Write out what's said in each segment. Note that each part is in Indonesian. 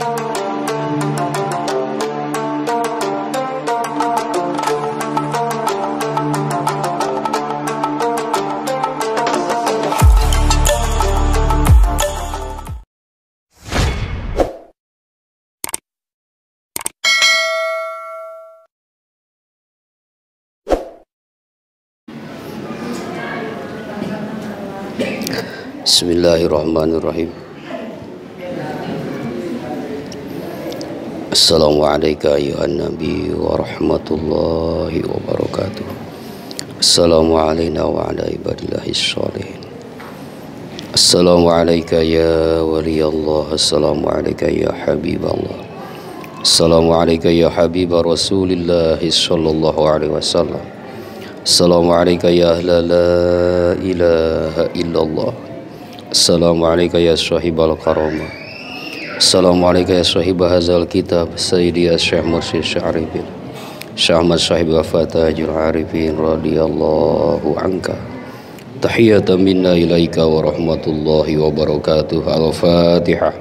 Bismillahirrahmanirrahim. Assalamualaikum ayuhan nabi wa rahmatullahi wa barakatuh. Assalamualaikum wa ala ibadillahis sholihin. Assalamualaikum ya waliyallah. Assalamualaikum ya habiballah. Assalamualaikum ya habibah rasulillah sallallahu alaihi wasallam. Assalamualaikum ya ahla la ilaha illallah. Assalamualaikum ya sahibal karamah. Assalamualaikum ya sahibah hazal kitab Sayyidi Syekh Mursyid Syarifin Syekh Ahmad sahib wafatajul arifin radiyallahu anka. Tahiyatan minna ilaika wa rahmatullahi wa barakatuh. Al-Fatihah.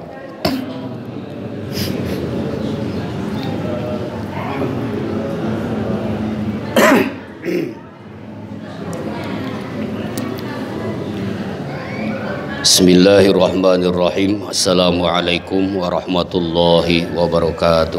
Bismillahirrahmanirrahim. Assalamualaikum warahmatullahi wabarakatuh.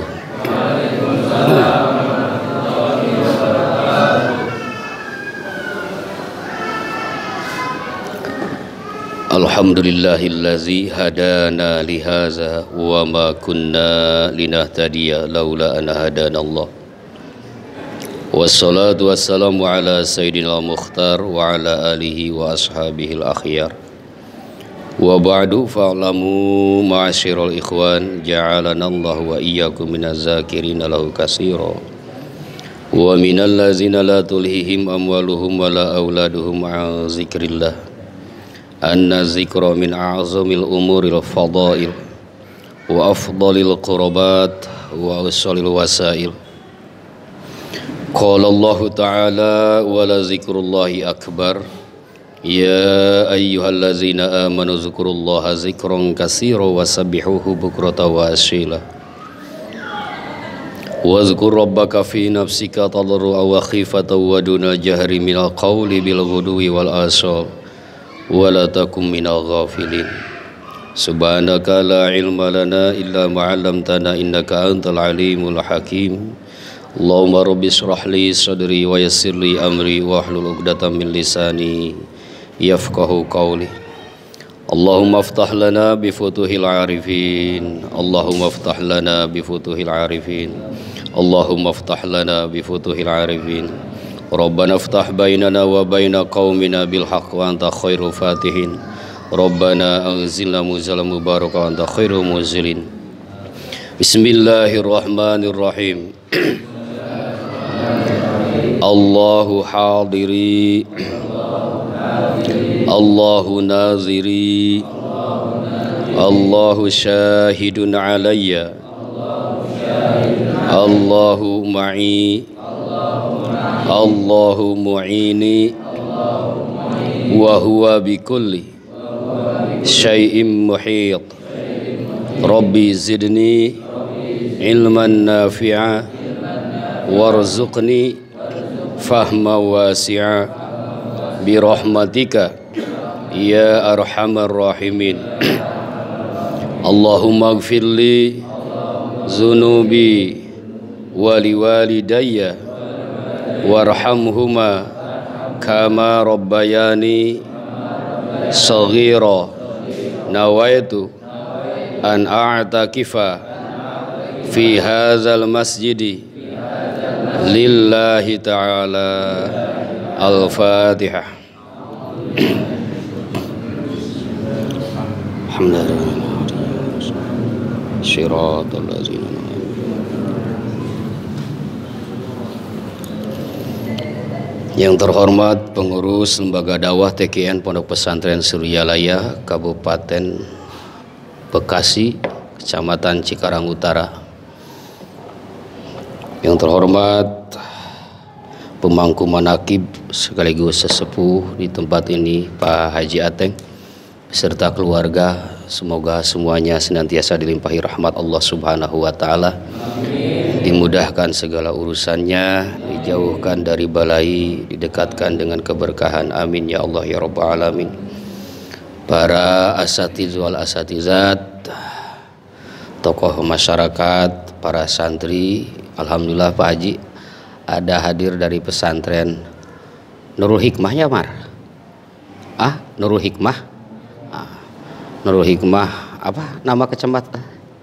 Alhamdulillahillazi hadana lihaza wa ma kunna linahtadiya laula an hadanallah. Wassalatu wassalamu ala sayyidina mukhtar wa ala alihi wa ashabihil akhyar. Wa ba'du fa'lamu ma'asyiral ikhwan ja'alanallahu wa iyyakum minaz zakirina lahu katsira wa minal ladzina la tulhihim amwaluhum wala auladuhum an zikrillah anna zikra min a'zamil umuril fadail wa afdalil qurbat wa awsalil wasail. Qala Allah ta'ala wa la zikrullahi akbar. Ya ayyuhallazina amanu zkurullaha zikran katsira wasabbihuhu bukratan wa asyila. Wazkur rabbaka fi nafsika tadarruan wa khifatan wa duna jahri minal qawli bil ghudwi wal asal wa la takum minal ghafilin. Subhanaka la ilma lana illa ma 'allamtana innaka antal alimul hakim. Allahumma rabbi shrah li sadri wa yassir li amri wa hlul 'uqdatam min lisani yafqahu qawli. Allahumma aftah lana bi futuhil arifin. Allahumma aftah lana bi futuhil arifin. Allahumma aftah lana bi futuhil arifin. Rabbana aftah bainana wa baina qaumina bil haqq wa anta khairul fatihin. Rabbana anzilna munzalan mubaraka wa anta khairul munzilin. Bismillahirrahmanirrahim. Allahu hadiri, Allahu naziri, Allahu syahidun alayya, Allahu ma'i, Allahu mu'ini, wa huwa bikulli syai'in muhit. Rabbi zidni ilman nafi'a warzuqni fahma wasi'a birahmatika ya arhamar rahimin. Allahumma ighfirli zunubi wali walidayya warhamhuma kama rabbayani saghira. Nawaitu an a'takifa fi hadzal masjidi lillahi ta'ala. Al-Fatihah. Yang terhormat pengurus Lembaga Dakwah TKN Pondok Pesantren Suryalaya Kabupaten Bekasi, Kecamatan Cikarang Utara. Yang terhormat pemangku manaqib sekaligus sesepuh di tempat ini Pak Haji Ateng beserta keluarga semoga semuanya senantiasa dilimpahi rahmat Allah Subhanahu wa taala. Dimudahkan segala urusannya, dijauhkan dari balai, didekatkan dengan keberkahan. Amin ya Allah ya rabbal alamin. Para asatiz wal asatizat, tokoh masyarakat, para santri, alhamdulillah Pak Haji ada hadir dari pesantren Nurul Hikmah ya Mar? Nurul Hikmah? Nurul Hikmah apa nama kecamatan?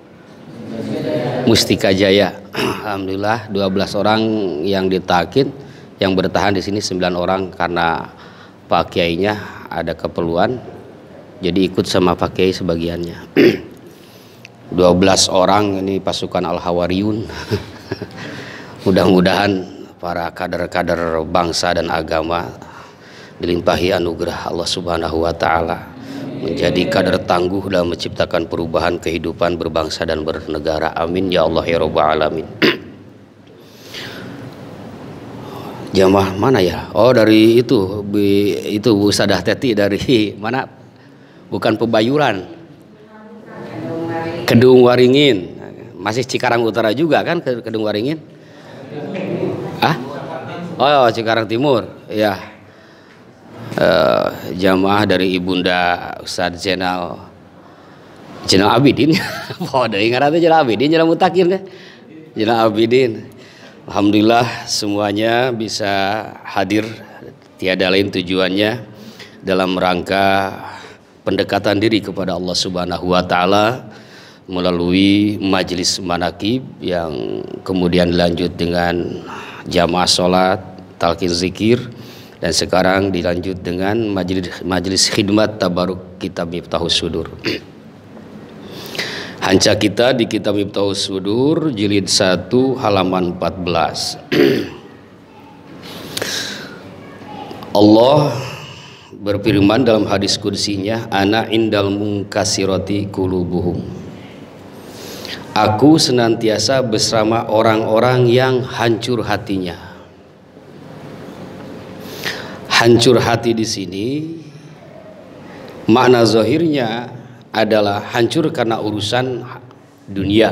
Mustika Jaya. Alhamdulillah 12 orang yang ditakin, yang bertahan di sini 9 orang karena Pak Kiainya ada keperluan, jadi ikut sama Pak Kiai sebagiannya. 12 orang ini pasukan Al-Hawariyun. Mudah-mudahan para kader-kader bangsa dan agama dilimpahi anugerah Allah Subhanahu wa taala, menjadi kader tangguh dalam menciptakan perubahan kehidupan berbangsa dan bernegara. Amin ya Allah ya rabbal alamin. Jamaah mana ya? Oh dari itu Bu Sadah Teti dari mana? Bukan Pebayuran, Kedung Waringin. Masih Cikarang Utara juga kan Kedung Waringin? Oh Cikarang Timur ya. Jamaah dari Ibunda Ustadz Jenal Abidin. Oh dari ngaran teh Jenal Abidin, Jenal Mutakin kan? Jenal Abidin. Alhamdulillah semuanya bisa hadir, tiada lain tujuannya dalam rangka pendekatan diri kepada Allah Subhanahu wa taala melalui majelis manaqib yang kemudian dilanjut dengan jamaah salat, talqin zikir, dan sekarang dilanjut dengan majelis khidmat tabaruk kitab Miftahus Sudur. Hanca kita di kitab Miftahus Sudur jilid 1 halaman 14. Allah berfirman dalam hadis qudsinya, ana indal munkasirati qulubuhum. Aku senantiasa bersama orang-orang yang hancur hatinya. Hancur hati di sini makna zahirnya adalah hancur karena urusan dunia.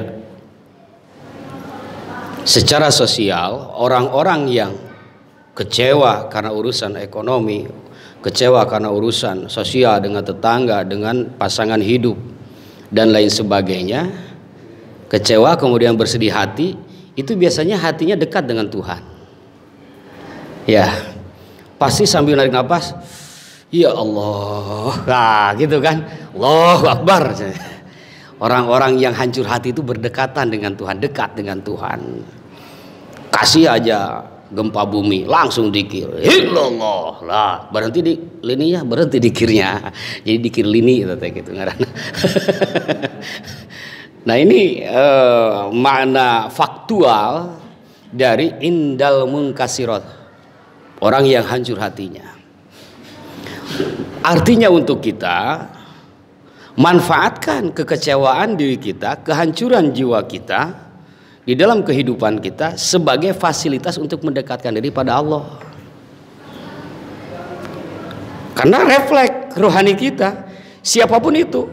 Secara sosial, orang-orang yang kecewa karena urusan ekonomi, kecewa karena urusan sosial dengan tetangga, dengan pasangan hidup dan lain sebagainya, kecewa kemudian bersedih hati, itu biasanya hatinya dekat dengan Tuhan. Ya, pasti sambil narik nafas, ya Allah, nah gitu kan, Allahu Akbar. Orang-orang yang hancur hati itu berdekatan dengan Tuhan, dekat dengan Tuhan. Kasih aja gempa bumi, langsung dikir, illallah lah, berhenti di lininya, berhenti dikirnya, jadi dikir lini gitu ngaranna. Nah ini makna faktual dari indal munkasirat, orang yang hancur hatinya. Artinya untuk kita manfaatkan kekecewaan diri kita, kehancuran jiwa kita di dalam kehidupan kita sebagai fasilitas untuk mendekatkan diri pada Allah. Karena refleks rohani kita, siapapun itu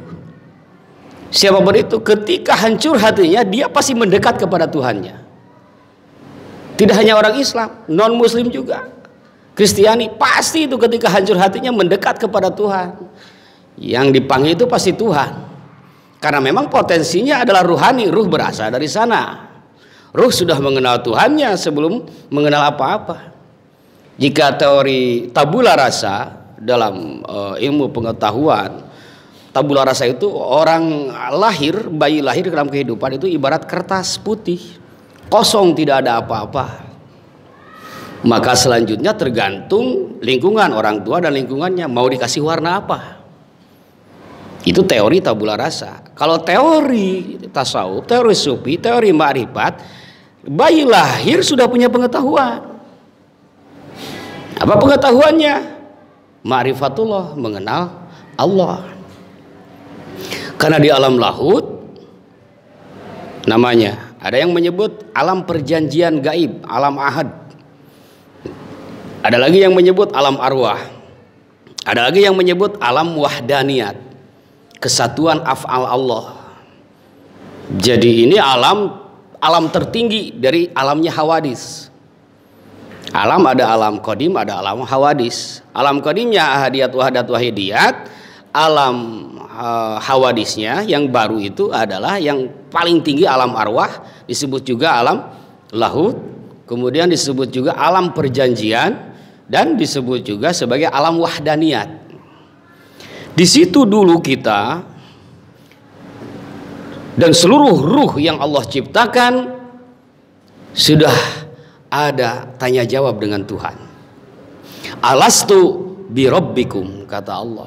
ketika hancur hatinya, dia pasti mendekat kepada Tuhannya. Tidak hanya orang Islam, non Muslim juga, Kristiani, pasti itu ketika hancur hatinya mendekat kepada Tuhan. Yang dipanggil itu pasti Tuhan, karena memang potensinya adalah ruhani, ruh berasal dari sana. Ruh sudah mengenal Tuhannya sebelum mengenal apa-apa. Jika teori tabula rasa dalam ilmu pengetahuan, tabula rasa itu orang lahir, bayi lahir dalam kehidupan itu ibarat kertas putih, kosong, tidak ada apa-apa. Maka selanjutnya tergantung lingkungan orang tua dan lingkungannya mau dikasih warna apa. Itu teori tabula rasa. Kalau teori tasawuf, teori sufi, teori ma'rifat, bayi lahir sudah punya pengetahuan. Apa pengetahuannya? Ma'rifatullah, mengenal Allah. Karena di alam lahut namanya, ada yang menyebut alam perjanjian gaib, alam ahad. Ada lagi yang menyebut alam arwah. Ada lagi yang menyebut alam wahdaniyat. kesatuan af'al Allah. Jadi ini alam tertinggi dari alamnya hawadis. Alam ada alam qadim, ada alam hawadis. Alam qadimnya ahadiyat, wahdat, wahidiyat. Alam hawadisnya yang baru itu adalah yang paling tinggi alam arwah, disebut juga alam lahut, kemudian disebut juga alam perjanjian, dan disebut juga sebagai alam wahdaniyat. Di situ dulu kita dan seluruh ruh yang Allah ciptakan sudah ada tanya jawab dengan Tuhan. Alastu birabbikum, kata Allah.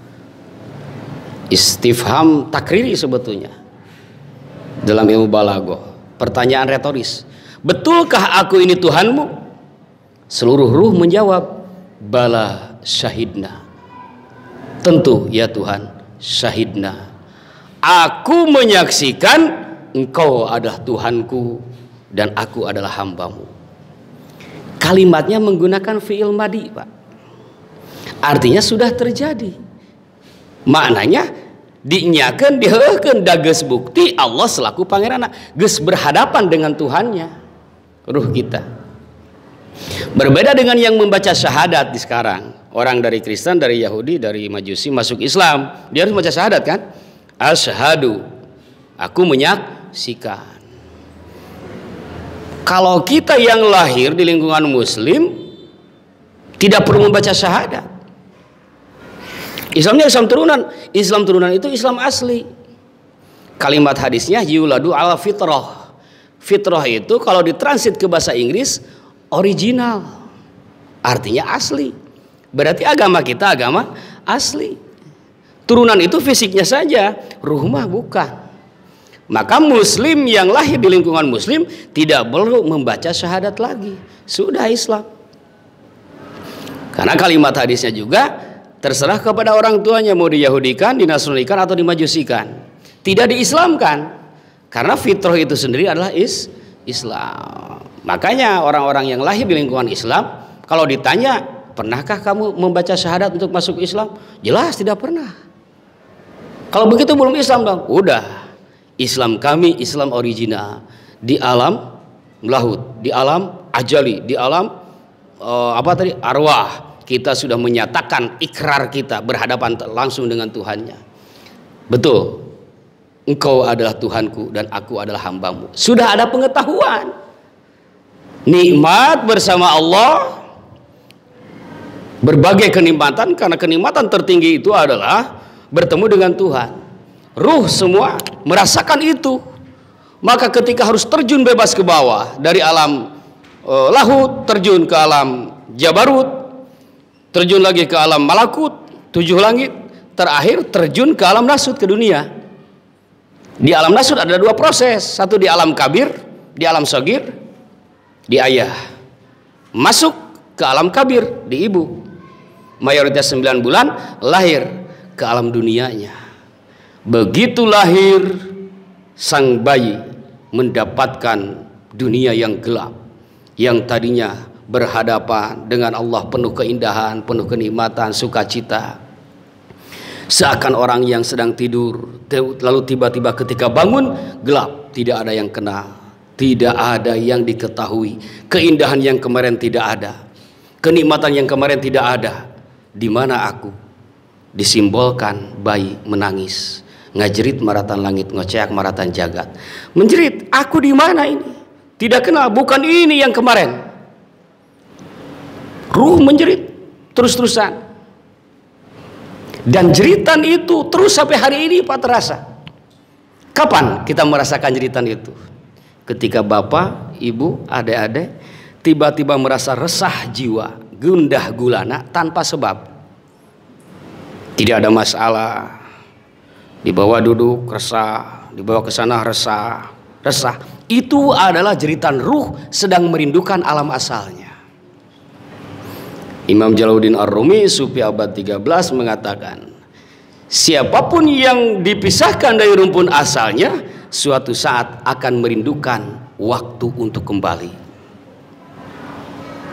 Istifham takriri sebetulnya dalam ilmu balaghah, pertanyaan retoris. Betulkah aku ini Tuhanmu? Seluruh ruh menjawab, bala syahidna. Tentu ya Tuhan, syahidna. Aku menyaksikan Engkau adalah Tuhanku dan aku adalah hambamu. Kalimatnya menggunakan fi'il madi, Pak. Artinya sudah terjadi. Maknanya dinyakeun diheukeun da geus bukti Allah selaku pangeranna, geus berhadapan dengan Tuhannya ruh kita. Berbeda dengan yang membaca syahadat di sekarang. Orang dari Kristen, dari Yahudi, dari Majusi masuk Islam, dia harus baca syahadat kan? Asyhadu, aku menyaksikan. Kalau kita yang lahir di lingkungan muslim tidak perlu membaca syahadat. Islamnya Islam turunan. Islam turunan itu Islam asli. Kalimat hadisnya yuladu ala fitrah. Fitrah itu kalau ditransit ke bahasa Inggris original. Artinya asli. Berarti agama kita agama asli. Turunan itu fisiknya saja, ruh mah bukan. Maka muslim yang lahir di lingkungan muslim tidak perlu membaca syahadat lagi. Sudah Islam. Karena kalimat hadisnya juga terserah kepada orang tuanya mau diyahudikan, dinasranikan atau dimajusikan. Tidak diislamkan. Karena fitrah itu sendiri adalah Islam. Makanya orang-orang yang lahir di lingkungan Islam kalau ditanya, pernahkah kamu membaca syahadat untuk masuk Islam? Jelas tidak pernah. Kalau begitu belum Islam dong. Udah. Islam kami Islam original di alam lahut, di alam ajali, di alam arwah. Kita sudah menyatakan ikrar kita berhadapan langsung dengan Tuhannya. Betul. Engkau adalah Tuhanku dan aku adalah hambamu. Sudah ada pengetahuan. Nikmat bersama Allah. Berbagai kenikmatan, karena kenikmatan tertinggi itu adalah bertemu dengan Tuhan. Ruh semua merasakan itu. Maka ketika harus terjun bebas ke bawah dari alam lahut, terjun ke alam jabarut, terjun lagi ke alam malakut, 7 langit, terakhir terjun ke alam nasut, ke dunia. Di alam nasut ada 2 proses, satu di alam kabir, di alam sogir, di ayah. Masuk ke alam kabir, di ibu. Mayoritas 9 bulan lahir ke alam dunianya. Begitu lahir, sang bayi mendapatkan dunia yang gelap, yang tadinya berhadapan dengan Allah penuh keindahan, penuh kenikmatan, sukacita. Seakan orang yang sedang tidur, lalu tiba-tiba ketika bangun gelap, tidak ada yang kenal, tidak ada yang diketahui. Keindahan yang kemarin tidak ada, kenikmatan yang kemarin tidak ada. Di mana aku? Disimbolkan bayi menangis, ngajerit maratan langit, ngoceak maratan jagat. Menjerit, aku di mana ini? Tidak kenal, bukan ini yang kemarin. Ruh menjerit terus-terusan. Dan jeritan itu terus sampai hari ini Pak terasa. Kapan kita merasakan jeritan itu? Ketika bapak, ibu, adik-adik tiba-tiba merasa resah jiwa, gundah gulana tanpa sebab. Tidak ada masalah. Dibawa duduk resah, dibawa ke sana resah. Itu adalah jeritan ruh sedang merindukan alam asalnya. Imam Jalaluddin Ar-Rumi Sufi abad 13 mengatakan, siapapun yang dipisahkan dari rumpun asalnya suatu saat akan merindukan waktu untuk kembali.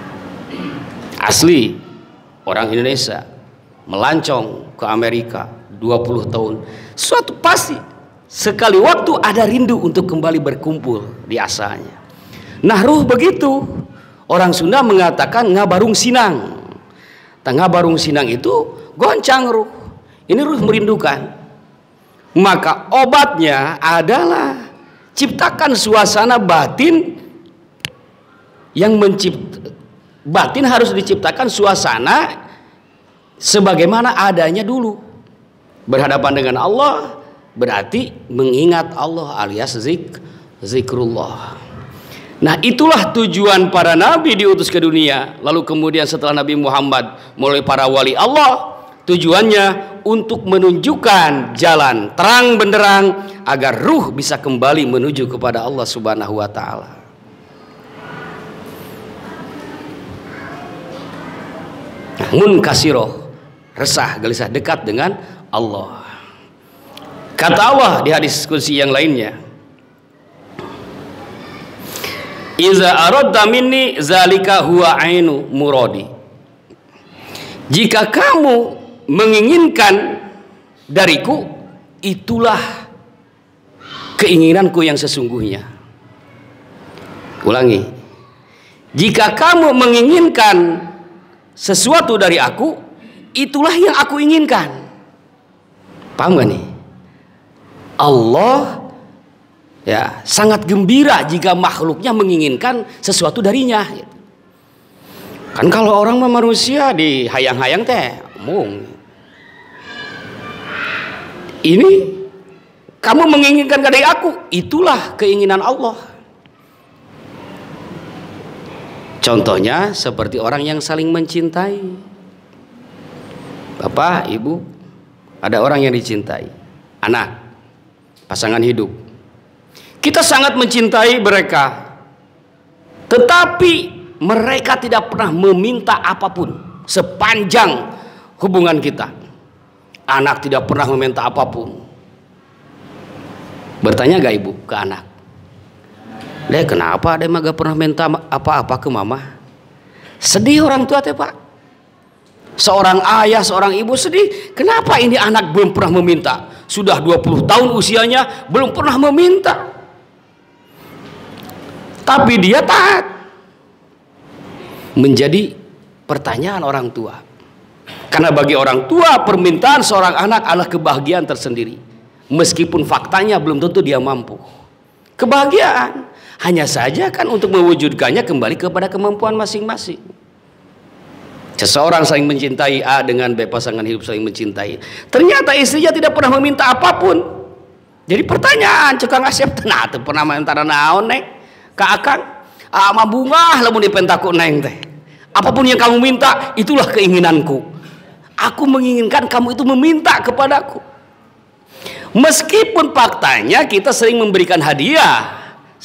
Asli orang Indonesia melancong ke Amerika, 20 tahun. Suatu pasti sekali waktu ada rindu untuk kembali berkumpul di asalnya. Nah ruh begitu. Orang Sunda mengatakan ngabarung sinang. Ngabarung sinang itu goncang ruh. Ini ruh merindukan. Maka obatnya adalah ciptakan suasana batin yang batin harus diciptakan suasana sebagaimana adanya dulu. Berhadapan dengan Allah berarti mengingat Allah alias zikrullah. Nah itulah tujuan para nabi diutus ke dunia. Lalu kemudian setelah Nabi Muhammad mulai para wali Allah, tujuannya untuk menunjukkan jalan terang benderang agar ruh bisa kembali menuju kepada Allah Subhanahu wa taala. Munkasiroh, resah, gelisah, dekat dengan Allah. Kata Allah di hadis qudsi yang lainnya, Iza aradta minni zalika huwa ainu muradi. Jika kamu menginginkan dariku, itulah keinginanku yang sesungguhnya. Ulangi. Jika kamu menginginkan sesuatu dari aku, itulah yang aku inginkan. Paham gak nih? Allah ya sangat gembira jika makhluknya menginginkan sesuatu darinya. Kan kalau orang manusia dihayang-hayang teh omong. Ini kamu menginginkan dari aku, itulah keinginan Allah. Contohnya seperti orang yang saling mencintai. Bapak, ibu, ada orang yang dicintai, anak, pasangan hidup. Kita sangat mencintai mereka, tetapi mereka tidak pernah meminta apapun sepanjang hubungan kita. Anak tidak pernah meminta apapun. Bertanya gak ibu ke anak, "Deh, kenapa Deh gak pernah minta apa-apa ke mama?" Sedih orang tua teh, Pak. Seorang ayah, seorang ibu sedih. Kenapa ini anak belum pernah meminta? Sudah 20 tahun usianya belum pernah meminta. Tapi dia taat. Menjadi pertanyaan orang tua. Karena bagi orang tua permintaan seorang anak adalah kebahagiaan tersendiri. Meskipun faktanya belum tentu dia mampu. Kebahagiaan hanya saja kan untuk mewujudkannya kembali kepada kemampuan masing-masing. Seseorang saling mencintai A dengan B, pasangan hidup saling mencintai. Ternyata istrinya tidak pernah meminta apapun. Jadi pertanyaan cekang Asep nah teu pernah minta naon neng ka akang ama bunga lamun dipentaku neng teh. Apapun yang kamu minta itulah keinginanku. Aku menginginkan kamu itu meminta kepadaku. Meskipun faktanya kita sering memberikan hadiah,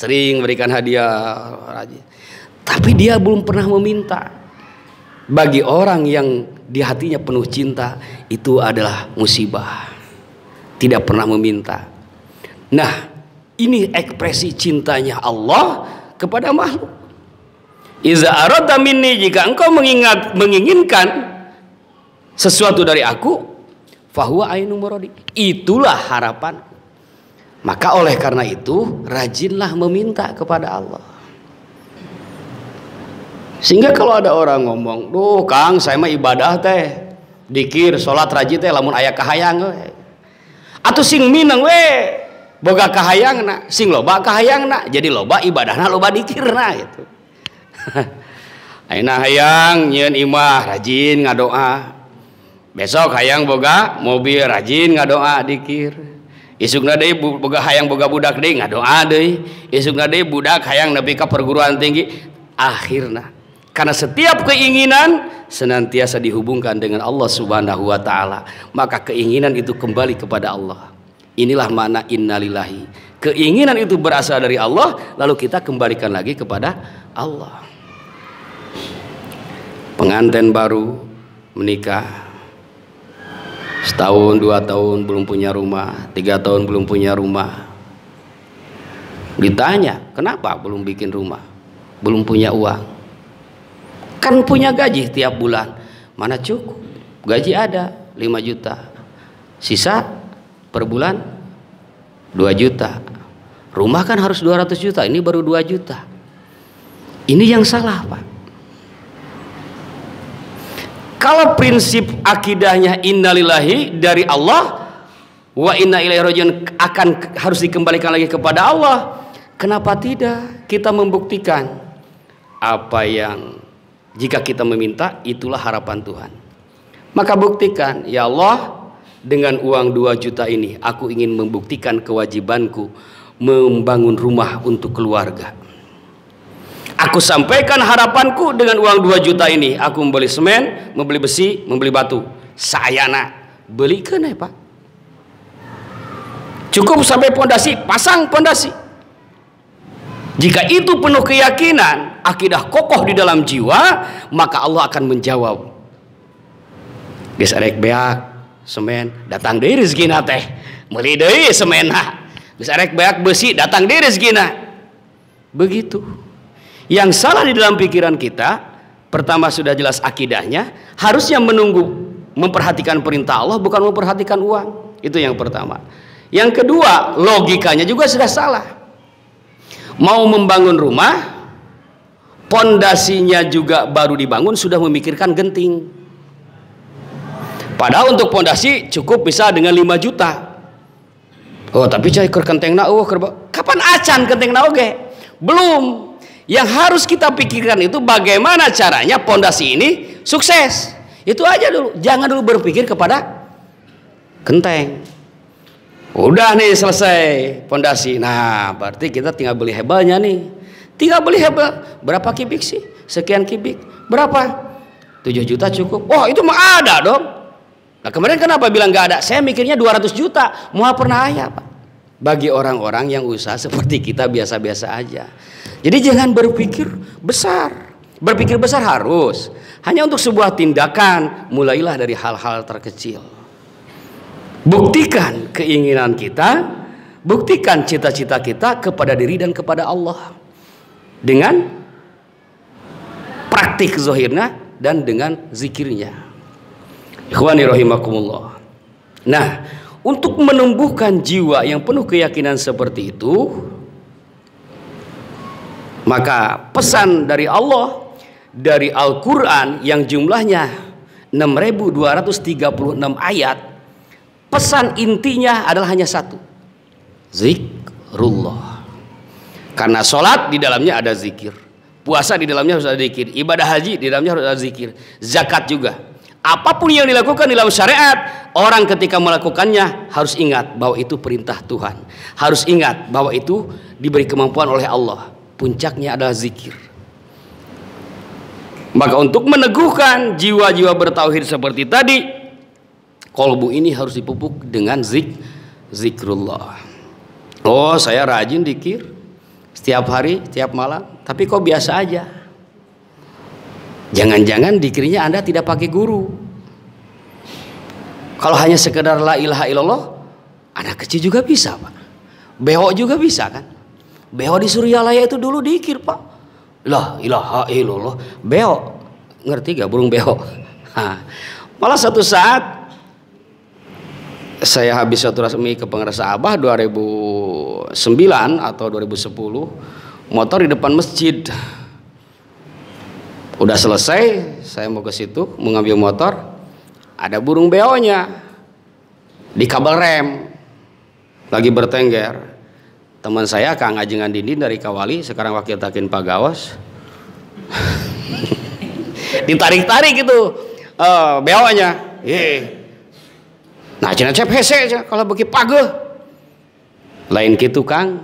tapi dia belum pernah meminta. Bagi orang yang di hatinya penuh cinta, itu adalah musibah. Tidak pernah meminta. Nah, ini ekspresi cintanya Allah kepada makhluk. Iza aradta minni, jika engkau menginginkan sesuatu dari aku, fahuwa ainu muradi, itulah harapan. Maka oleh karena itu rajinlah meminta kepada Allah. Sehingga kalau ada orang ngomong, "Duh Kang, saya mah ibadah teh, dikir, salat rajin teh lamun aya kahayang we." Atuh sing mineng we boga kahayangna, sing loba kahayangna, jadi loba ibadahna loba dikirna gitu. Ayeuna hayang nyieun imah rajin ngadoa. Besok hayang boga mobil rajin ngadoa dikir. Isukna deui boga hayang boga budak deui ngadoa deui. Isukna deui budak hayang nepi ka perguruan tinggi. Akhirna karena setiap keinginan senantiasa dihubungkan dengan Allah Subhanahu wa taala, maka keinginan itu kembali kepada Allah. Inilah makna innalillahi. Keinginan itu berasal dari Allah, lalu kita kembalikan lagi kepada Allah. Pengantin baru menikah, setahun 2 tahun belum punya rumah, 3 tahun belum punya rumah. Ditanya, kenapa belum bikin rumah? Belum punya uang. Kan punya gaji tiap bulan. Mana cukup? Gaji ada 5 juta. Sisa per bulan 2 juta. Rumah kan harus 200 juta, ini baru 2 juta. Ini yang salah, Pak. Kalau prinsip akidahnya innalillahi dari Allah wa inna ilaihi rajiun harus dikembalikan lagi kepada Allah, kenapa tidak kita membuktikan apa yang jika kita meminta itulah harapan Tuhan. Maka buktikan, ya Allah, dengan uang 2 juta ini aku ingin membuktikan kewajibanku membangun rumah untuk keluarga. Aku sampaikan harapanku dengan uang 2 juta ini. Aku membeli semen, membeli besi, membeli batu. Sayana belikan ya Pak. Cukup sampai pondasi, pasang pondasi. Jika itu penuh keyakinan, akidah kokoh di dalam jiwa, maka Allah akan menjawab. Geus arek beak semen, datang deui rezekina teh. Meuli deui semenna. Geus arek beak besi, datang deui rezekina. Begitu. Yang salah di dalam pikiran kita, pertama sudah jelas akidahnya, harusnya menunggu, memperhatikan perintah Allah, bukan memperhatikan uang. Itu yang pertama. Yang kedua, logikanya juga sudah salah. Mau membangun rumah, pondasinya juga baru dibangun, sudah memikirkan genting. Padahal untuk pondasi cukup bisa dengan 5 juta. Oh, tapi cai keur kentengna kapan acan kentengna oge? Belum. Yang harus kita pikirkan itu bagaimana caranya pondasi ini sukses. Itu aja dulu. Jangan dulu berpikir kepada genteng. Udah nih selesai pondasi. Nah, berarti kita tinggal beli hebelnya nih. Tinggal beli hebel. Berapa kubik sih? Sekian kubik. Berapa? 7 juta cukup. Oh, itu mah ada dong. Nah, kemarin kenapa bilang nggak ada? Saya mikirnya 200 juta. Mau pernah ya, Pak? Bagi orang-orang yang usaha seperti kita biasa-biasa aja. Jadi jangan berpikir besar. Berpikir besar harus. Hanya untuk sebuah tindakan, mulailah dari hal-hal terkecil. Buktikan keinginan kita, buktikan cita-cita kita kepada diri dan kepada Allah. Dengan praktik zahirnya dan dengan zikirnya. Ikhwani rahimakumullah. Nah, untuk menumbuhkan jiwa yang penuh keyakinan seperti itu, maka pesan dari Allah dari Al-Quran yang jumlahnya 6.236 ayat, pesan intinya adalah hanya satu, zikrullah. Karena sholat di dalamnya ada zikir, puasa di dalamnya harus ada zikir, ibadah haji di dalamnya harus ada zikir, zakat juga. Apapun yang dilakukan dalam syariat, orang ketika melakukannya harus ingat bahwa itu perintah Tuhan, harus ingat bahwa itu diberi kemampuan oleh Allah. Puncaknya adalah zikir. Maka untuk meneguhkan jiwa-jiwa bertauhid seperti tadi, kolbu ini harus dipupuk dengan zikrullah. Oh, saya rajin zikir setiap hari, setiap malam, tapi kok biasa aja. Jangan-jangan zikirnya Anda tidak pakai guru. Kalau hanya sekedar la ilaha illallah, anak kecil juga bisa, Pak. Beho juga bisa kan? Beho di Suryalaya itu dulu dikir, Pak. La ilaha illallah. Beho. Ngerti gak burung beho? Malah satu saat saya habis silaturahmi ke Pengarasa Abah 2009 atau 2010, motor di depan masjid. Udah selesai, saya mau ke situ, mau ngambil motor, ada burung beonya di kabel rem, lagi bertengger. Teman saya Kang Ajengan Dindin dari Kawali, sekarang wakil takin Pagawas, ditarik-tarik gitu beonya. Nah, cenah cep hese aja kalau bagi page. Lain gitu Kang,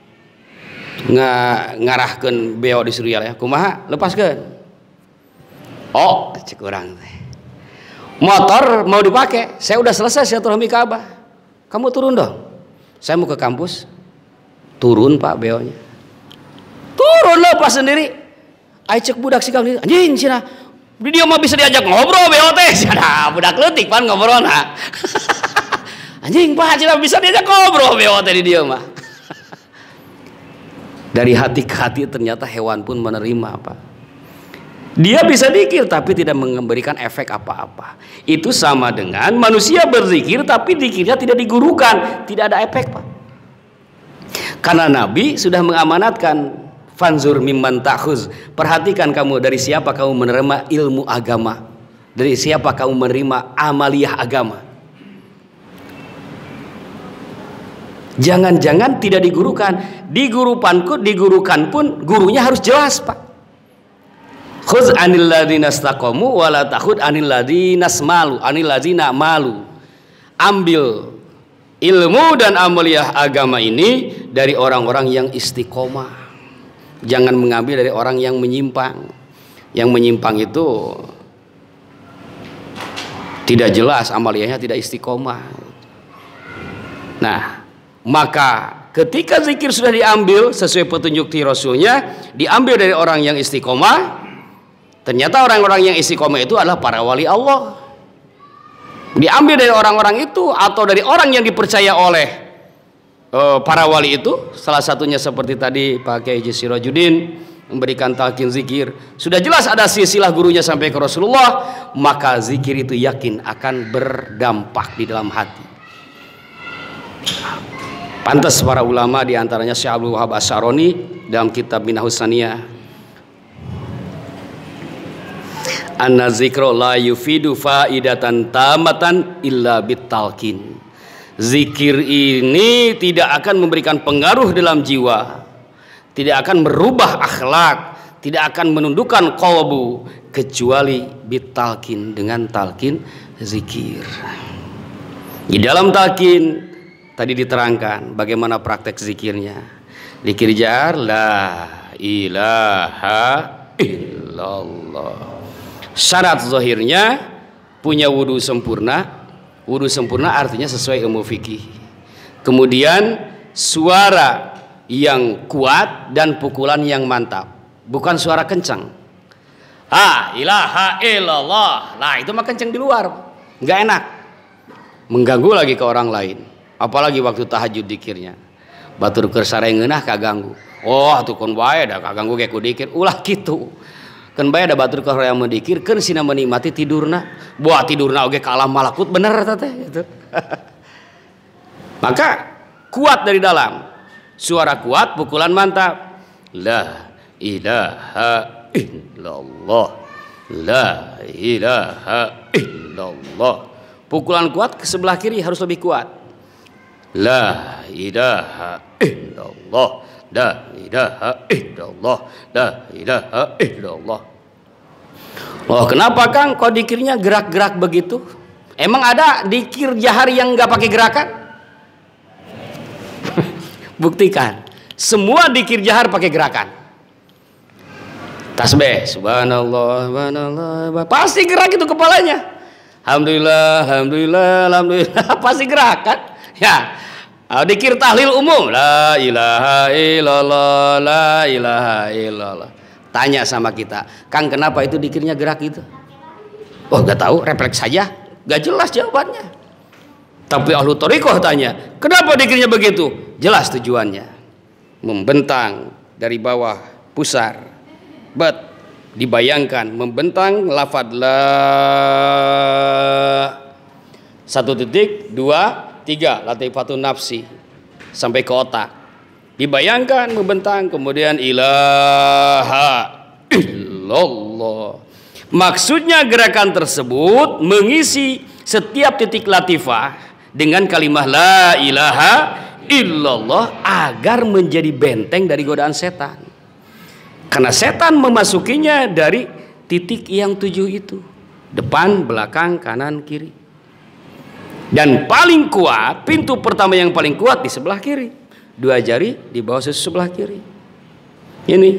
ngarahkeun beo di Suryalaya, kumaha lepaskeun. Oh, cek urang teh. Motor mau dipakai, saya udah selesai silaturahmi ke Abah. Kamu turun dong. Saya mau ke kampus. Turun Pak beonya. Turun lepas sendiri. Ai cek budak si Kang, anjing cenah. Dia mah bisa diajak ngobrol beo teh. Cenah budak leutik pan ngobrolna. Anjing Pak cenah bisa diajak ngobrol beo teh di dia mah. Dari hati ke hati ternyata hewan pun menerima, Pak. Dia bisa zikir tapi tidak memberikan efek apa-apa. Itu sama dengan manusia berzikir tapi zikirnya tidak digurukan, tidak ada efek, Pak. Karena Nabi sudah mengamanatkan, fanzur mimman ta'khuz, perhatikan kamu dari siapa kamu menerima ilmu agama, dari siapa kamu menerima amaliyah agama. Jangan-jangan tidak digurukan, digurukan pun gurunya harus jelas, Pak. Khuz anil ladzina istaqamu wa la takhud anil ladzina malu. Ambil ilmu dan amaliyah agama ini dari orang-orang yang istiqomah. Jangan mengambil dari orang yang menyimpang. Yang menyimpang itu tidak jelas amaliyahnya, tidak istiqomah. Nah, maka ketika zikir sudah diambil sesuai petunjuk Rasulnya, diambil dari orang yang istiqomah. Ternyata orang-orang yang istiqomah itu adalah para wali Allah. Diambil dari orang-orang itu atau dari orang yang dipercaya oleh para wali itu. Salah satunya seperti tadi Pak Kiai Sirajuddin memberikan talqin zikir. Sudah jelas ada silsilah gurunya sampai ke Rasulullah, maka zikir itu yakin akan berdampak di dalam hati. Pantas para ulama diantaranya Syekh Abdul Wahab Asy'aroni dalam kitab Minahus Saniyah, anna zikra la yufidu faidatan tamatan illa bitalqin. Zikir ini tidak akan memberikan pengaruh dalam jiwa, tidak akan merubah akhlak, tidak akan menundukkan qalbu kecuali bitalqin, dengan talqin zikir. Di dalam talqin tadi diterangkan bagaimana praktek zikirnya. Zikir jar la ilaha illallah. Syarat zahirnya punya wudu sempurna. Wudu sempurna artinya sesuai ilmu fikih. Kemudian suara yang kuat dan pukulan yang mantap, bukan suara kencang. Ha ilaha illallah. Nah, itu mah kencang di luar, nggak enak, mengganggu lagi ke orang lain. Apalagi waktu tahajud dikirnya, batur keur sarengeunah kaganggu. Oh, atuh kun bae da kaganggu ge ku dikir ulah kitu. Kan bae ada batur kalau yang mendikir kan sina menikmati tidurna, buat tidurna oge kalah malakut bener teh gitu. Maka kuat dari dalam, suara kuat, pukulan mantap. La ilaha illallah, la ilaha illallah. Pukulan kuat ke sebelah kiri harus lebih kuat. La ilaha illallah, la ilaha illallah, la ilaha illallah. Oh, kenapa Kang kok dikirnya gerak-gerak begitu? Emang ada dikir jahar yang nggak pakai gerakan? Buktikan, semua dikir jahar pakai gerakan. Tasbih, subhanallah, subhanallah, pasti gerak itu kepalanya. Alhamdulillah, alhamdulillah, alhamdulillah, pasti gerakan. Ya. Dikir tahlil umum, la ilaha illallah, la ilaha illallah. Tanya sama kita, Kang kenapa itu dikirnya gerak itu? Oh gak tahu, refleks saja, gak jelas jawabannya. Tapi ahlu thariqah tanya, kenapa dikirnya begitu? Jelas tujuannya, membentang dari bawah pusar, dibayangkan membentang lafadz la, 1 titik, 2 3 latifatun nafsi sampai ke otak, dibayangkan membentang, kemudian ilaha illallah. Maksudnya gerakan tersebut mengisi setiap titik latifah dengan kalimah la ilaha illallah agar menjadi benteng dari godaan setan, karena setan memasukinya dari titik yang 7 itu, depan, belakang, kanan, kiri. Dan paling kuat, pintu pertama yang paling kuat di sebelah kiri, 2 jari di bawah susu sebelah kiri. Ini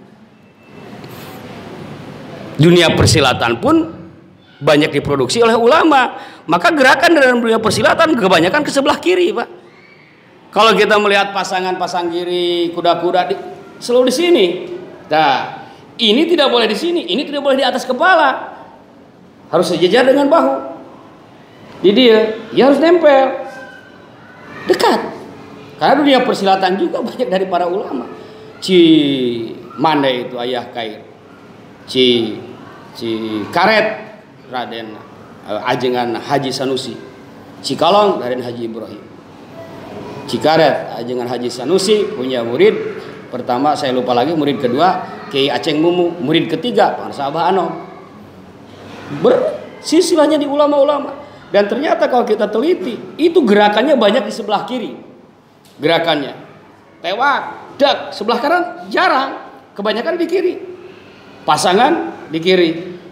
dunia persilatan pun banyak diproduksi oleh ulama, maka gerakan dalam dunia persilatan kebanyakan ke sebelah kiri, Pak. Kalau kita melihat pasangan-pasang kiri, kuda-kuda selalu di sini. Nah, ini tidak boleh di sini, ini tidak boleh di atas kepala, harus sejajar dengan bahu. Jadi dia harus nempel dekat. Karena dunia persilatan juga banyak dari para ulama. Mana itu ayah kain. Cikaret Raden ajengan Haji Sanusi, Cikalong Raden Haji Ibrahim. Cikaret ajengan Haji Sanusi punya murid pertama, saya lupa lagi, murid kedua Kiai Aceng Mumu, murid ketiga Bangsa Abah Anom. Bersilsilahnya di ulama-ulama, dan ternyata kalau kita teliti itu gerakannya banyak di sebelah kiri, gerakannya tewak dak, sebelah kanan jarang, kebanyakan di kiri, pasangan di kiri.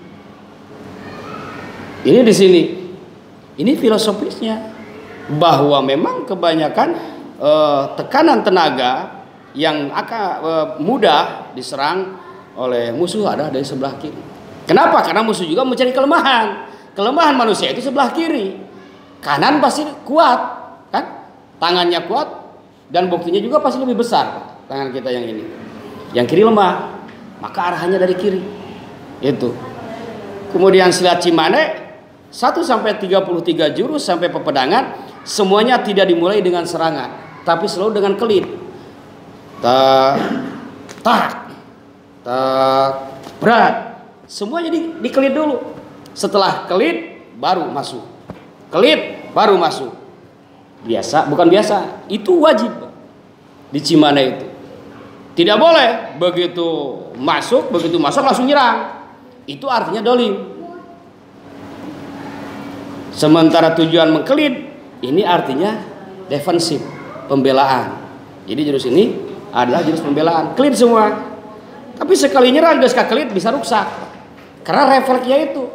Ini di sini, ini filosofisnya, bahwa memang kebanyakan tekanan tenaga yang akan mudah diserang oleh musuh ada dari sebelah kiri. Kenapa? Karena musuh juga mencari kelemahan. Kelemahan manusia itu sebelah kiri. Kanan pasti kuat, kan? Tangannya kuat, dan buktinya juga pasti lebih besar tangan kita yang ini. Yang kiri lemah, maka arahannya dari kiri. Itu. Kemudian silat Cimane 1 sampai 33 jurus sampai pepedangan, semuanya tidak dimulai dengan serangan, tapi selalu dengan kelit. Tak, berat. Semuanya dikelit dulu. Setelah kelit baru masuk. Kelit baru masuk. Biasa, bukan biasa. Itu wajib di Cimane itu. Tidak boleh begitu masuk langsung nyerang. Itu artinya dolim. Sementara tujuan mengkelit, ini artinya defensif, pembelaan. Jadi jurus ini adalah jurus pembelaan, kelit semua. Tapi sekali nyerang geus ka kelit bisa rusak, karena refleksnya itu.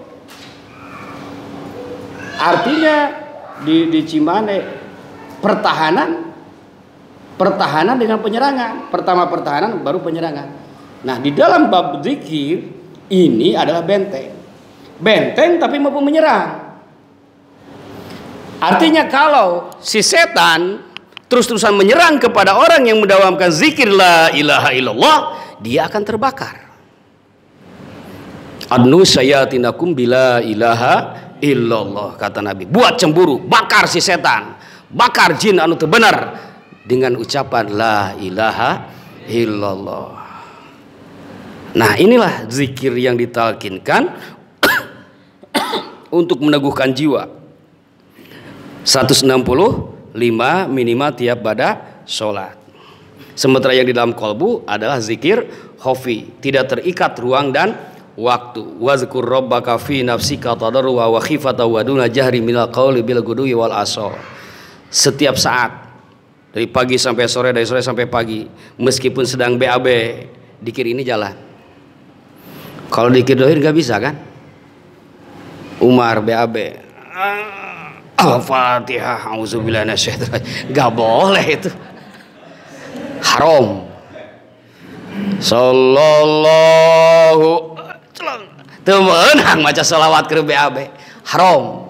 Artinya di Cimane pertahanan dengan penyerangan. Pertama pertahanan, baru penyerangan. Nah, di dalam bab zikir ini adalah benteng. Benteng tapi mampu menyerang. Artinya kalau si setan terus-terusan menyerang kepada orang yang mendawamkan zikir la ilaha illallah, dia akan terbakar. Adnu sayatinakum bila ilaha illallah, kata Nabi. Buat cemburu, bakar si setan, bakar jin anu teu bener dengan ucapan la ilaha illallah. Nah, inilah zikir yang ditalkinkan untuk meneguhkan jiwa. 165 minimal tiap pada sholat. Sementara yang di dalam kolbu adalah zikir khofi, tidak terikat ruang dan waktu. Wazkur rabbaka fi nafsika tadarrua wa khifata wa duna jahri minal qawli bil ghudwi wal asal. Setiap saat, dari pagi sampai sore, dari sore sampai pagi, meskipun sedang BAB, dikir ini jalan. Kalau dikir dohir nggak bisa kan? Umar BAB. Al-Fatihah, auzubillahi minasyaitonir, enggak boleh itu. Haram. Sallallahu teu meunang maca selawat ke BAB. Haram.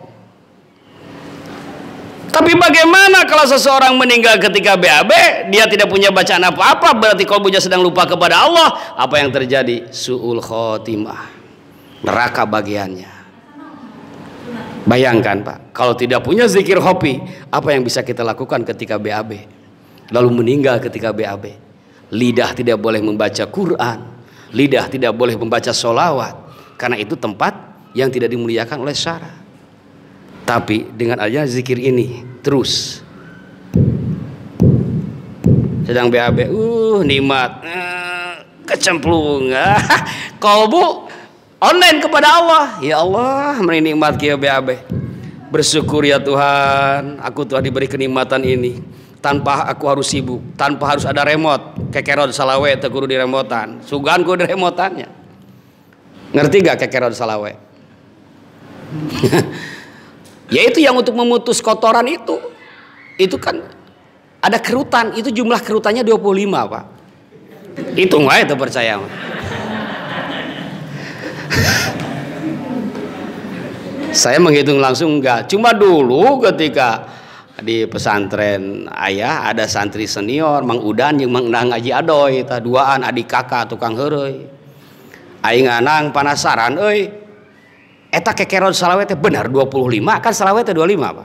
Tapi bagaimana kalau seseorang meninggal ketika BAB, dia tidak punya bacaan apa-apa, berarti qalbunya sedang lupa kepada Allah. Apa yang terjadi? Su'ul khotimah. Neraka bagiannya. Bayangkan Pak, kalau tidak punya zikir hobi, apa yang bisa kita lakukan ketika BAB? Lalu meninggal ketika BAB. Lidah tidak boleh membaca Quran, lidah tidak boleh membaca sholawat, karena itu tempat yang tidak dimuliakan oleh syara. Tapi dengan adanya zikir ini terus, sedang BAB, nikmat, kecemplung, kolbu online kepada Allah. Ya Allah, menikmat kia BAB. Bersyukur ya Tuhan, aku telah diberi kenikmatan ini tanpa aku harus sibuk, tanpa harus ada remote. Kekerod salawe teu kudu di remotan. Sugan kudu di remotannya. Ngerti gak kekerod salawe? Yaitu yang untuk memutus kotoran itu. Itu kan ada kerutan, itu jumlah kerutannya 25, Pak. Hitung wae teu percaya. Saya menghitung langsung enggak. Cuma dulu ketika di pesantren ayah ada santri senior Mang Udan yang Mang Endang ngaji adoy, tah duaan adik kakak tukang heureuy. Aing anang panasaran euy. Eta kekerod salawat teh bener 25 kan salawat teh 25, Pak.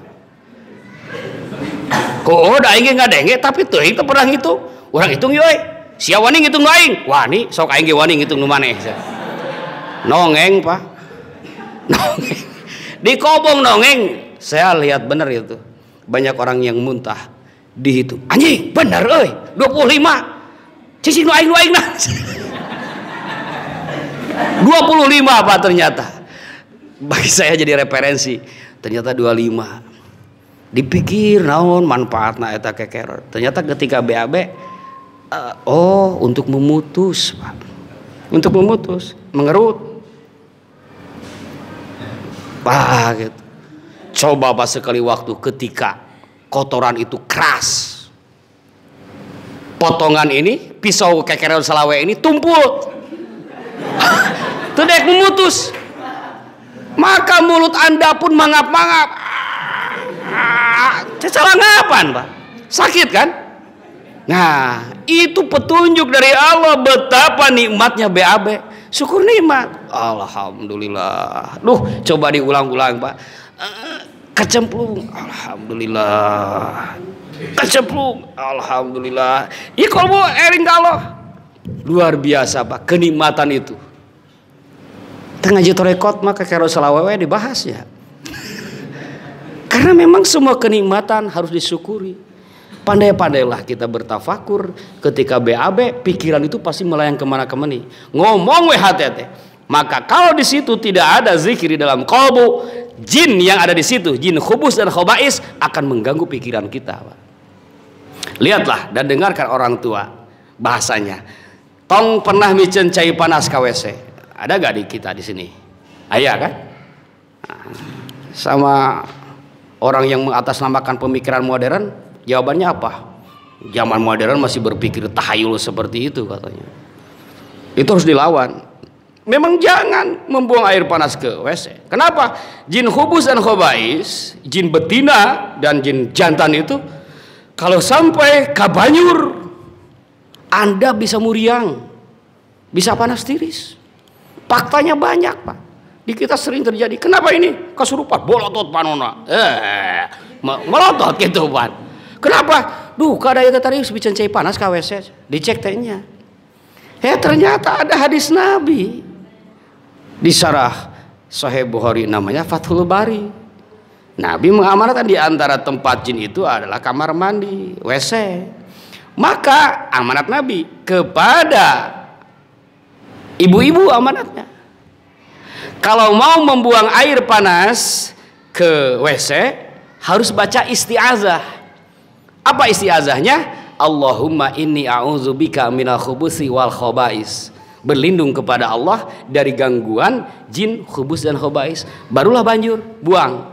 Oh, da aing ngadenge tapi teuing teu pernah ngitung. Urang hitung yeuy. Sia wani ngitung nu aing. Wani sok aing ge wani ngitung nu maneh. Nongeng Pak, nongeng. Di Kobong nongeng, saya lihat bener itu. Banyak orang yang muntah. Dihitung, anjing bener 25. Cicing nu aing nah. 25 Pak ternyata. Bagi saya jadi referensi. Ternyata 25. Dipikir naon manfaatna eta keker. Ternyata ketika BAB untuk memutus Pak. Untuk memutus, mengerut. Pak gitu. Coba Pak sekali waktu ketika kotoran itu keras. Potongan ini, pisau kekereon salawe ini tumpul. Tidak memutus. Maka mulut Anda pun mangap-mangap. Salah ngapan Pak? Sakit kan? Nah, itu petunjuk dari Allah betapa nikmatnya BAB. Syukur nikmat. Alhamdulillah. Duh, coba diulang-ulang Pak. Kecemplung. Alhamdulillah. Kecemplung. Alhamdulillah. Ya kalau ering kalau. Luar biasa Pak, kenikmatan itu. Ngaji torekot maka karo salawewe dibahas ya. Karena memang semua kenikmatan harus disyukuri. Pandai-pandailah kita bertafakur. Ketika BAB, pikiran itu pasti melayang kemana-kemana. Ngomong WHTT. Maka kalau di situ tidak ada zikir di dalam qalbu, jin yang ada di situ, jin khubus dan khobais akan mengganggu pikiran kita. Lihatlah dan dengarkan orang tua bahasanya. Tong pernah micen cai panas KWC. Ada gak di kita di sini? Ayah kan? Sama orang yang mengatasnamakan pemikiran modern, jawabannya apa? Zaman modern masih berpikir tahayul seperti itu katanya. Itu harus dilawan. Memang jangan membuang air panas ke WC. Kenapa? Jin khubus dan khobais, jin betina dan jin jantan itu, kalau sampai kabanyur, Anda bisa muriang, bisa panas tiris. Faktanya banyak Pak. Di kita sering terjadi. Kenapa ini? Kesurupan, bolotot panona. Melotot gitu Pak. Kenapa? Duh, kadang itu tadi bisa cai panas KWC. Dicek tehnya. Ternyata ada hadis Nabi. Di Syarah Sahih Bukhari namanya Fathul Bari. Nabi mengamanatkan di antara tempat jin itu adalah kamar mandi, WC. Maka amanat Nabi kepada ibu-ibu amanatnya. Kalau mau membuang air panas ke WC harus baca isti'azah. Apa isti'azahnya? Allahumma inni a'udzubika minal khubusi wal khobais. Berlindung kepada Allah dari gangguan jin khubus dan khobais. Barulah banjur buang.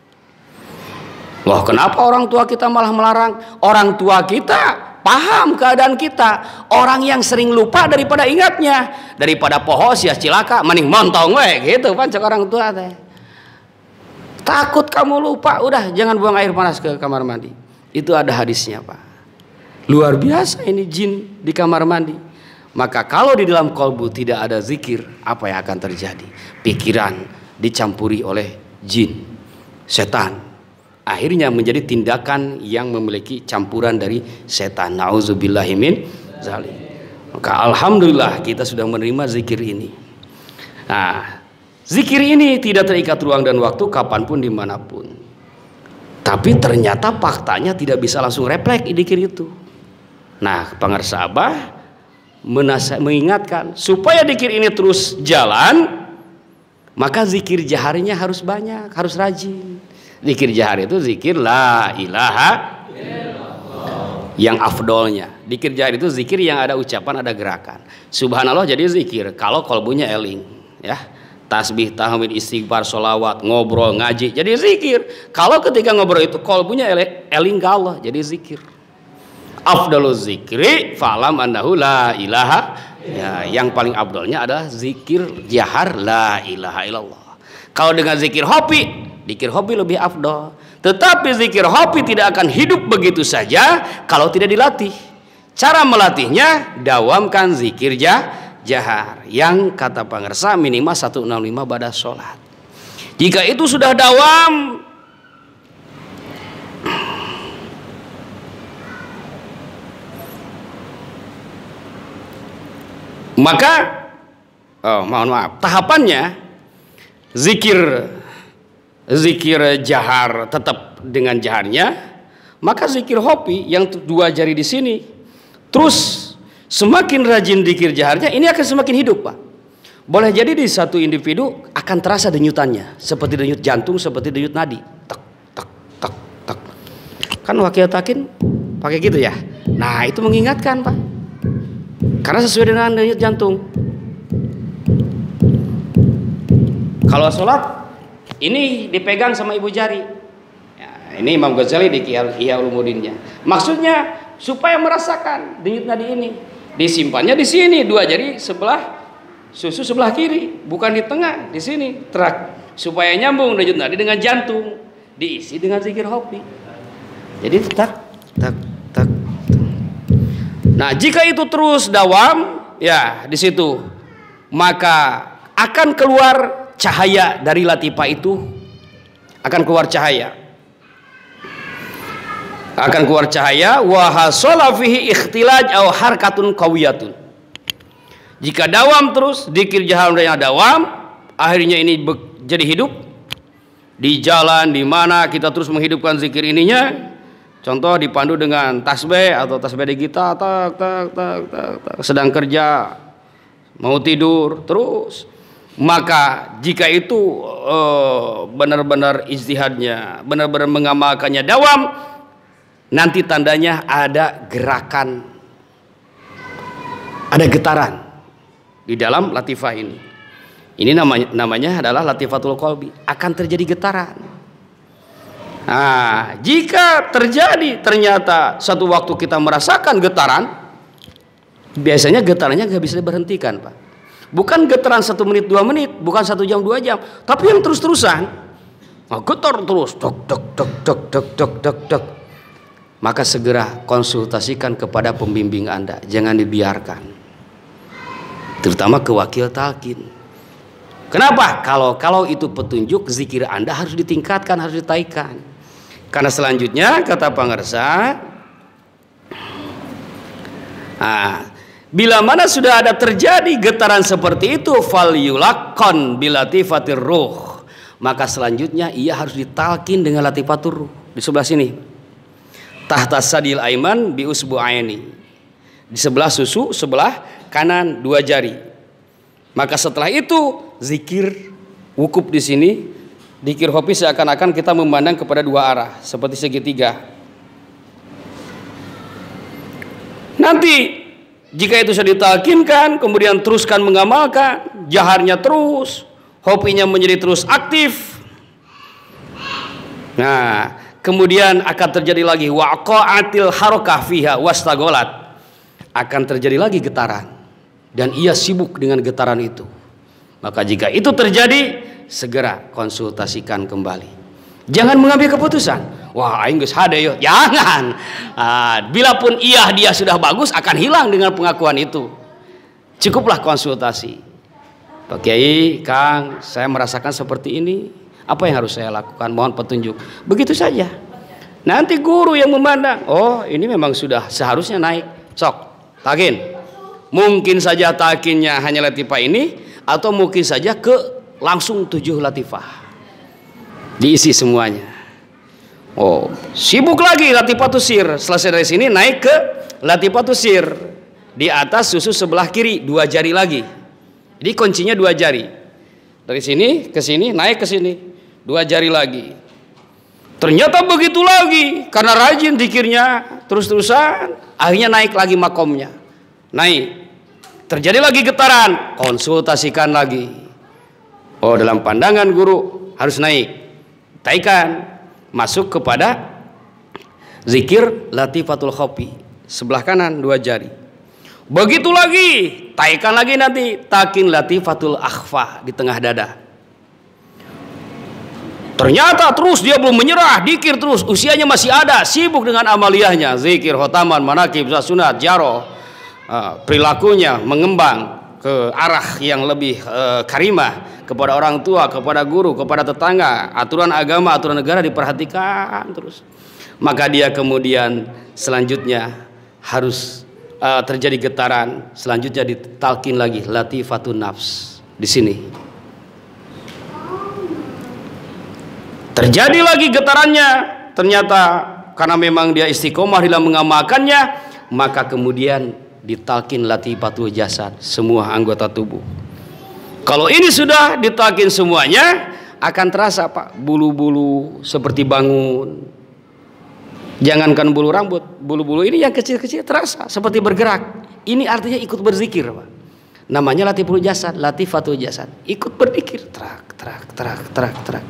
Wah, kenapa orang tua kita malah melarang? Orang tua kita paham keadaan kita. Orang yang sering lupa daripada ingatnya. Daripada poho sia cilaka mending montong we gitu kan cek orang tua teh. Takut kamu lupa, udah jangan buang air panas ke kamar mandi. Itu ada hadisnya Pak. Luar biasa ini jin di kamar mandi. Maka kalau di dalam kolbu tidak ada zikir, apa yang akan terjadi? Pikiran dicampuri oleh jin, setan. Akhirnya menjadi tindakan yang memiliki campuran dari setan. Nauzubillahi min zalik. Maka alhamdulillah kita sudah menerima zikir ini. Nah, zikir ini tidak terikat ruang dan waktu, kapanpun dimanapun. Tapi ternyata faktanya tidak bisa langsung refleks zikir itu. Nah, pangarsa Abah mengingatkan supaya zikir ini terus jalan, maka zikir jaharinya harus banyak, harus rajin. Zikir jahar itu zikir la ilaha illallah. Yang afdolnya zikir jahar itu zikir yang ada ucapan, ada gerakan. Subhanallah jadi zikir kalau kolbunya eling ya. Tasbih, tahmid, istighfar, sholawat, ngobrol, ngaji jadi zikir. Kalau ketika ngobrol itu kolbunya eling ke Allah jadi zikir. Afdalul zikri fa'lam annahu la ilaha ya, yang paling afdolnya adalah zikir jahar la ilaha illallah. Kalau dengan zikir hobi, zikir hobi lebih afdol. Tetapi zikir hobi tidak akan hidup begitu saja kalau tidak dilatih. Cara melatihnya, dawamkan zikir jahar yang kata pangersa minimal 165 pada sholat. Jika itu sudah dawam, maka mohon maaf, tahapannya zikir jahar tetap dengan jaharnya, maka zikir hopi yang 2 jari di sini, terus semakin rajin zikir jaharnya, ini akan semakin hidup, Pak. Boleh jadi di satu individu akan terasa denyutannya, seperti denyut jantung, seperti denyut nadi. Tak, tak, tak, tak. Kan wakil takin pakai gitu ya. Nah, itu mengingatkan, Pak. Karena sesuai dengan denyut jantung. Kalau sholat, ini dipegang sama ibu jari. Ya, ini Imam Ghazali di Ihya Ulumuddinnya. Maksudnya supaya merasakan denyut nadi ini. Disimpannya di sini, 2 jari sebelah susu sebelah kiri, bukan di tengah, di sini terak, supaya nyambung denyut nadi dengan jantung, diisi dengan zikir hopi. Jadi tak tak tak. Nah, jika itu terus dawam, ya di situ, maka akan keluar cahaya dari latifah itu, akan keluar cahaya. Akan keluar cahaya, wa hasala fihi ikhtilaj aw harkatun qawiyatun. Jika dawam terus, zikir jaharnya dawam, akhirnya ini jadi hidup. Di jalan, di mana kita terus menghidupkan zikir ininya. Contoh dipandu dengan tasbih atau tasbih di kita, tak, tak, tak, tak, tak, sedang kerja, mau tidur, terus. Maka jika itu benar-benar ijtihadnya, benar-benar mengamalkannya dawam, nanti tandanya ada gerakan, ada getaran di dalam latifah ini. Ini namanya adalah latifatul qalbi. Akan terjadi getaran. Nah, jika terjadi ternyata satu waktu kita merasakan getaran, biasanya getarannya nggak bisa diberhentikan, Pak. Bukan getaran 1 menit 2 menit, bukan 1 jam 2 jam, tapi yang terus-terusan. Nah, getar terus, dok dok dok dok dok dok dok dok. Maka segera konsultasikan kepada pembimbing Anda, jangan dibiarkan. Terutama ke wakil talqin. Kenapa? Kalau itu petunjuk, zikir Anda harus ditingkatkan, harus ditaikan. Karena selanjutnya kata pangarsa, bila mana sudah ada terjadi getaran seperti itu, fal yulakon bilatifatir ruh, maka selanjutnya ia harus ditalkin dengan latifatur ruh. Di sebelah sini, tahta sadil aiman bi usbu'aini, di sebelah susu sebelah kanan 2 jari. Maka setelah itu zikir wukuf di sini, zikir hopi seakan-akan kita memandang kepada 2 arah seperti segitiga. Nanti jika itu sudah ditalkinkan, kemudian teruskan mengamalkan, jaharnya terus, hopinya menjadi terus aktif. Nah, kemudian akan terjadi lagi waqa'atil harakah fiha wastagolat, akan terjadi lagi getaran dan ia sibuk dengan getaran itu. Maka jika itu terjadi, segera konsultasikan kembali. Jangan mengambil keputusan, wah aing geus hade yo. Jangan. Bila pun dia sudah bagus, akan hilang dengan pengakuan itu. Cukuplah konsultasi. Pak Kiai, Kang, saya merasakan seperti ini. Apa yang harus saya lakukan? Mohon petunjuk. Begitu saja. Nanti guru yang memandang, oh ini memang sudah seharusnya naik. Sok, takin. Mungkin saja takinnya hanya latifah ini, atau mungkin saja ke langsung 7 latifah. Diisi semuanya. Oh, sibuk lagi latifatus sir. Selesai dari sini naik ke latifatus sir. Di atas susu sebelah kiri 2 jari lagi. Jadi kuncinya 2 jari. Dari sini ke sini, naik ke sini 2 jari lagi. Ternyata begitu lagi, karena rajin zikirnya terus-terusan, akhirnya naik lagi makomnya. Naik. Terjadi lagi getaran, konsultasikan lagi. Oh, dalam pandangan guru harus naik. Taikan, masuk kepada zikir latifatul khofi, sebelah kanan 2 jari. Begitu lagi, taikan lagi nanti takin latifatul akhfa di tengah dada. Ternyata terus dia belum menyerah, dikir terus, usianya masih ada, sibuk dengan amaliyahnya, zikir, khotaman, manakib, sunat, jaroh, perilakunya mengembang ke arah yang lebih karimah, kepada orang tua, kepada guru, kepada tetangga, aturan agama, aturan negara diperhatikan terus. Maka dia kemudian selanjutnya harus terjadi getaran, selanjutnya ditalkin lagi latifatun nafs. Di sini terjadi lagi getarannya, ternyata karena memang dia istiqomah dalam mengamalkannya, maka kemudian ditalkin latifatul jasad, semua anggota tubuh. Kalau ini sudah ditalkin semuanya, akan terasa Pak, bulu-bulu seperti bangun. Jangankan bulu rambut, bulu-bulu ini yang kecil-kecil terasa seperti bergerak. Ini artinya ikut berzikir Pak. Namanya latifatul jasad, latifatul jasad. Ikut berzikir, terak, terak, terak, terak, terak.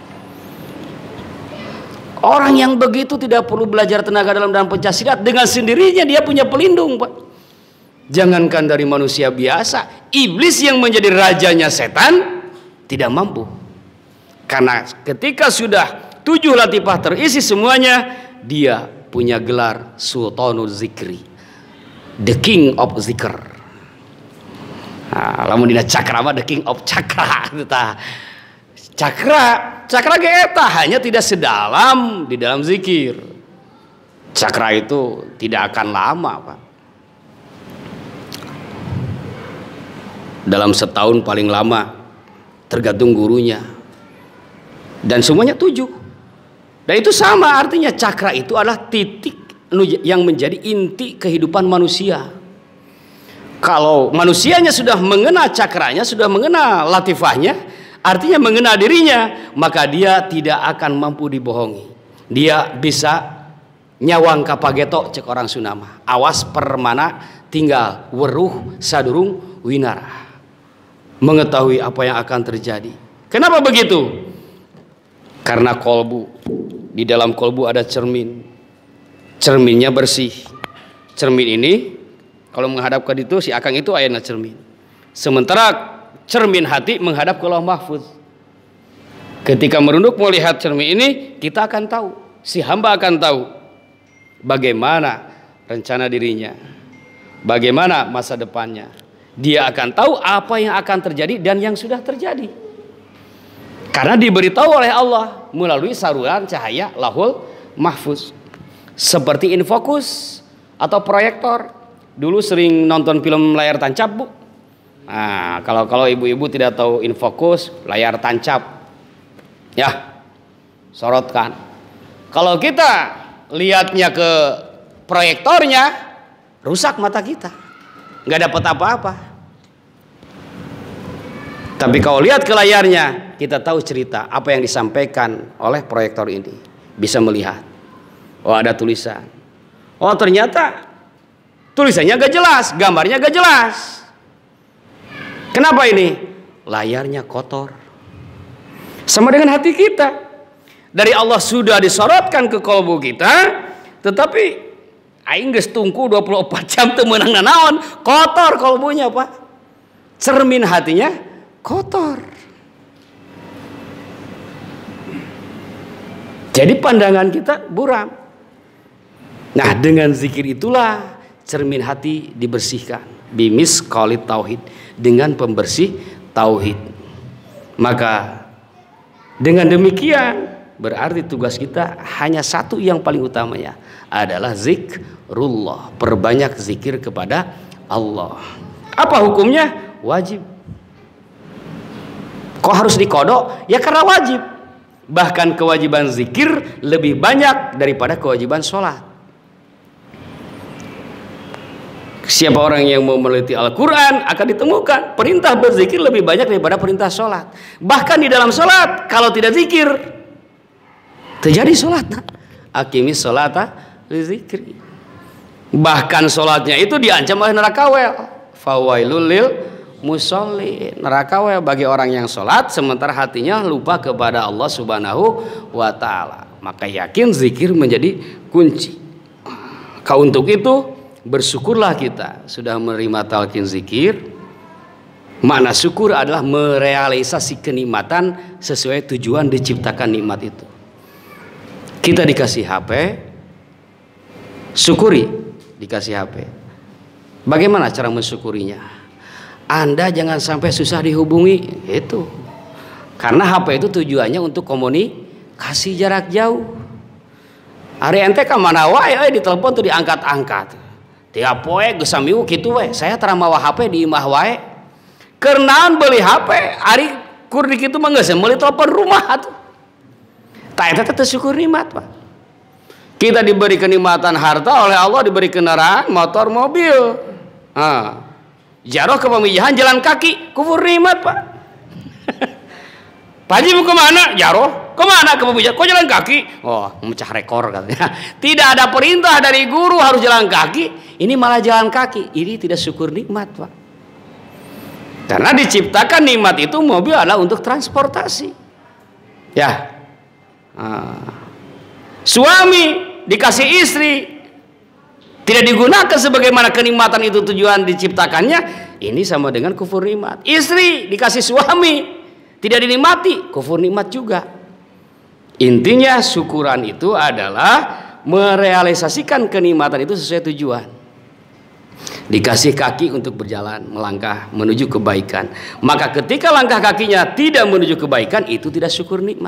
Orang yang begitu tidak perlu belajar tenaga dalam dan pencak silat, dengan sendirinya dia punya pelindung Pak. Jangankan dari manusia biasa, iblis yang menjadi rajanya setan tidak mampu. Karena ketika sudah 7 latifah terisi semuanya, dia punya gelar Sultanul Zikri, the king of zikr. Nah, lamun dina cakra mah the king of cakra. Cakra geeta hanya tidak sedalam di dalam zikir. Cakra itu tidak akan lama Pak. Dalam setahun paling lama, tergantung gurunya. Dan semuanya 7. Dan itu sama artinya, cakra itu adalah titik yang menjadi inti kehidupan manusia. Kalau manusianya sudah mengenal cakranya, sudah mengenal latifahnya, artinya mengenal dirinya, maka dia tidak akan mampu dibohongi. Dia bisa nyawang kapageto, cek orang Sunama. Awas permana tinggal weruh sadurung winara. Mengetahui apa yang akan terjadi. Kenapa begitu? Karena kolbu, di dalam kolbu ada cermin. Cerminnya bersih. Cermin ini kalau menghadap ke itu, si akang itu ayana cermin. Sementara cermin hati menghadap ke Lauh Mahfuz. Ketika merunduk melihat cermin ini, kita akan tahu, si hamba akan tahu bagaimana rencana dirinya, bagaimana masa depannya. Dia akan tahu apa yang akan terjadi dan yang sudah terjadi. Karena diberitahu oleh Allah melalui saluran cahaya Lauhul Mahfuz. Seperti infokus atau proyektor. Dulu sering nonton film layar tancap, Bu. Nah, kalau ibu-ibu tidak tahu infokus, layar tancap. Ya, sorotkan. Kalau kita lihatnya ke proyektornya, rusak mata kita. Nggak dapat apa-apa. Tapi kalau lihat ke layarnya, kita tahu cerita apa yang disampaikan oleh proyektor ini. Bisa melihat. Oh, ada tulisan. Oh, ternyata tulisannya gak jelas, gambarnya gak jelas. Kenapa ini? Layarnya kotor. Sama dengan hati kita. Dari Allah sudah disorotkan ke kalbu kita, tetapi aing geus tungku 24 jam teu meunang nanaon, kotor kalbunya Pak. Cermin hatinya kotor. Jadi pandangan kita buram. Nah, dengan zikir itulah cermin hati dibersihkan. Bimis qalit tauhid, dengan pembersih tauhid. Maka dengan demikian berarti tugas kita hanya satu yang paling utamanya adalah zikrullah, perbanyak zikir kepada Allah. Apa hukumnya? Wajib. Kok harus dikodok? Ya karena wajib. Bahkan kewajiban zikir lebih banyak daripada kewajiban sholat. Siapa orang yang mau meneliti Al-Quran akan ditemukan perintah berzikir lebih banyak daripada perintah sholat. Bahkan di dalam sholat, kalau tidak zikir, terjadi sholat. Aqimis sholata li zikri. Bahkan sholatnya itu diancam oleh neraka wel. Fawailul lil musolli. Neraka wel bagi orang yang sholat sementara hatinya lupa kepada Allah Subhanahu wa ta'ala. Maka yakin zikir menjadi kunci. Untuk itu bersyukurlah kita sudah menerima talqin zikir. Makna syukur adalah merealisasi kenikmatan sesuai tujuan diciptakan nikmat itu. Kita dikasih HP, syukuri dikasih HP. Bagaimana cara mensyukurinya? Anda jangan sampai susah dihubungi, itu. Karena HP itu tujuannya untuk komunikasi jarak jauh. Ari ente ka mana wae ditelepon tuh diangkat-angkat. Tiap poe geus samiu kitu we. Saya tara mawa HP di imah wae. Keur naon beuli HP ari kur di kitu mah geus meuli telepon rumah atuh. Ta eta teh syukur nikmat, Pak. Kita diberi kenikmatan harta oleh Allah, diberi kendaraan, motor, mobil. Jaroh ke pemijahan jalan kaki, kufur nikmat, Pak. Pak Haji mau kemana? Jaroh. Kemana ke pemijahan? Kok jalan kaki? Oh, memecah rekor katanya. Tidak ada perintah dari guru harus jalan kaki. Ini malah jalan kaki. Ini tidak syukur nikmat, Pak. Karena diciptakan nikmat itu mobil adalah untuk transportasi. Ya. Suami dikasih istri tidak digunakan sebagaimana kenikmatan itu tujuan diciptakannya, ini sama dengan kufur nikmat. Istri dikasih suami tidak dinikmati, kufur nikmat juga. Intinya syukuran itu adalah merealisasikan kenikmatan itu sesuai tujuan. Dikasih kaki untuk berjalan, melangkah menuju kebaikan, maka ketika langkah kakinya tidak menuju kebaikan, itu tidak syukur nikmat.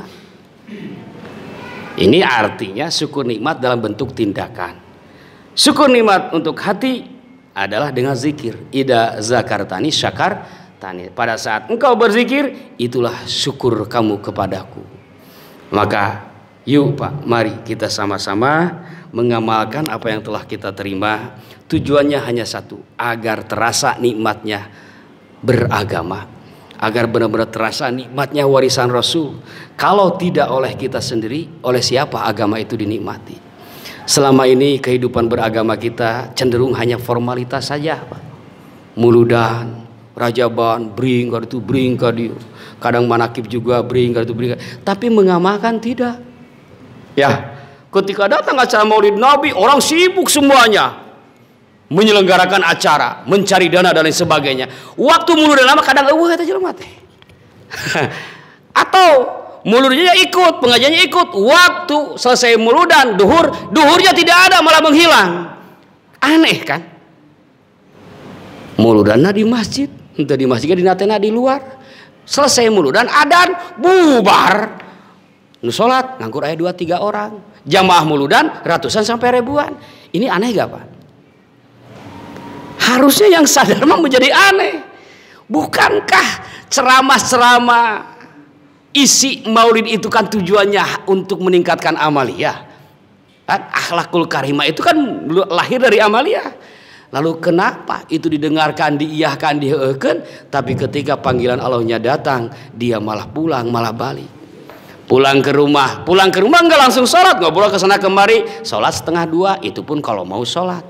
Ini artinya syukur nikmat dalam bentuk tindakan. Syukur nikmat untuk hati adalah dengan zikir. Ida zakartani syakartani. Pada saat engkau berzikir, itulah syukur kamu kepadaku. Maka yuk Pak, mari kita sama-sama mengamalkan apa yang telah kita terima. Tujuannya hanya satu, agar terasa nikmatnya beragama, agar benar-benar terasa nikmatnya warisan Rasul. Kalau tidak oleh kita sendiri, oleh siapa agama itu dinikmati? Selama ini kehidupan beragama kita cenderung hanya formalitas saja, Pak. Muludan, rajaban, bring itu bring dia. Kadang manakib juga bring itu bring. Tapi mengamalkan tidak. Ya, ketika datang acara Maulid Nabi, orang sibuk semuanya menyelenggarakan acara, mencari dana dan lain sebagainya. Waktu muludan lama kadang eueuh eta jelema teh. Atau muludnya ikut, pengajiannya ikut. Waktu selesai muludan, duhurnya tidak ada, malah menghilang. Aneh kan? Muludanna di masjid, entah di masjidnya di natena di luar. Selesai muludan, adan, bubar. Nu salat nganggur aya 2-3 orang. Jamaah muludan ratusan sampai ribuan. Ini aneh gak, Pak? Harusnya yang sadar mah menjadi aneh. Bukankah ceramah-ceramah isi maulid itu kan tujuannya untuk meningkatkan amaliyah? Akhlakul karimah itu kan lahir dari amaliyah. Lalu kenapa itu didengarkan, diiyahkan, diheueukeun, tapi ketika panggilan Allahnya datang, dia malah pulang, malah balik. Pulang ke rumah enggak langsung sholat, ngobrol ke sana kemari, sholat 1:30, itu pun kalau mau sholat.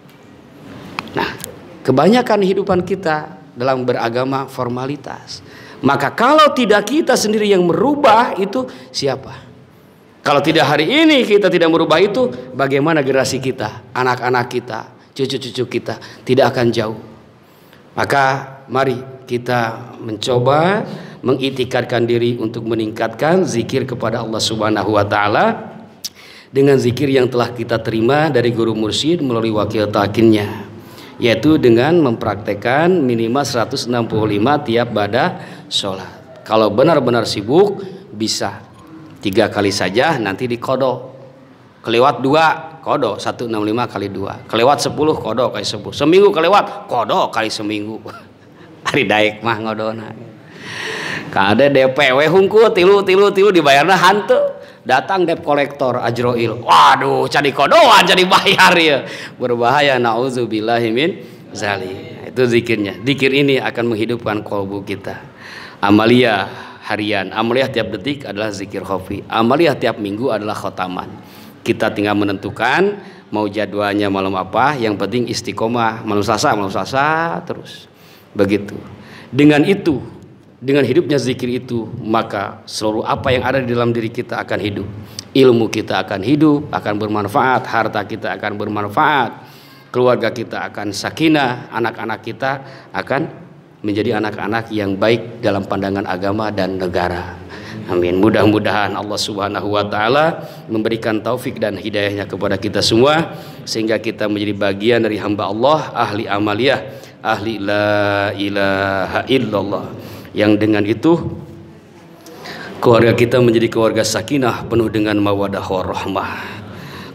Nah, kebanyakan kehidupan kita dalam beragama formalitas. Maka kalau tidak kita sendiri yang merubah itu, siapa? Kalau tidak hari ini kita tidak merubah itu, bagaimana generasi kita, anak-anak kita, cucu-cucu kita tidak akan jauh. Maka mari kita mencoba mengitikadkan diri untuk meningkatkan zikir kepada Allah Subhanahu wa taala dengan zikir yang telah kita terima dari guru mursyid melalui wakil talqinnya, yaitu dengan mempraktekkan minimal 165 tiap bada sholat. Kalau benar-benar sibuk bisa 3 kali saja, nanti dikodok. Kelewat 2 kodok 165 kali 2, kelewat 10 kodok kali 10, seminggu kelewat kodok kali seminggu. Hari daek mah ngodona. Kade DPW hungkul tilu dibayarna hantu. Datang debt kolektor Ajroil, waduh jadi kodoan jadi bayar ya, berbahaya. Nauzubillahi min zalik. Itu zikirnya. Zikir ini akan menghidupkan kolbu kita. Amalia harian, amalia tiap detik adalah zikir khafi, amalia tiap minggu adalah khotaman. Kita tinggal menentukan mau jadwalnya malam apa, yang penting istiqomah malam Selasa terus begitu. Dengan itu, dengan hidupnya zikir itu, maka seluruh apa yang ada di dalam diri kita akan hidup. Ilmu kita akan hidup, akan bermanfaat, harta kita akan bermanfaat, keluarga kita akan sakinah, anak-anak kita akan menjadi anak-anak yang baik dalam pandangan agama dan negara. Amin. Mudah-mudahan Allah Subhanahu wa taala memberikan taufik dan hidayahnya kepada kita semua, sehingga kita menjadi bagian dari hamba Allah, ahli amaliyah, ahli la ilaha illallah, yang dengan itu keluarga kita menjadi keluarga sakinah penuh dengan mawaddah warahmah.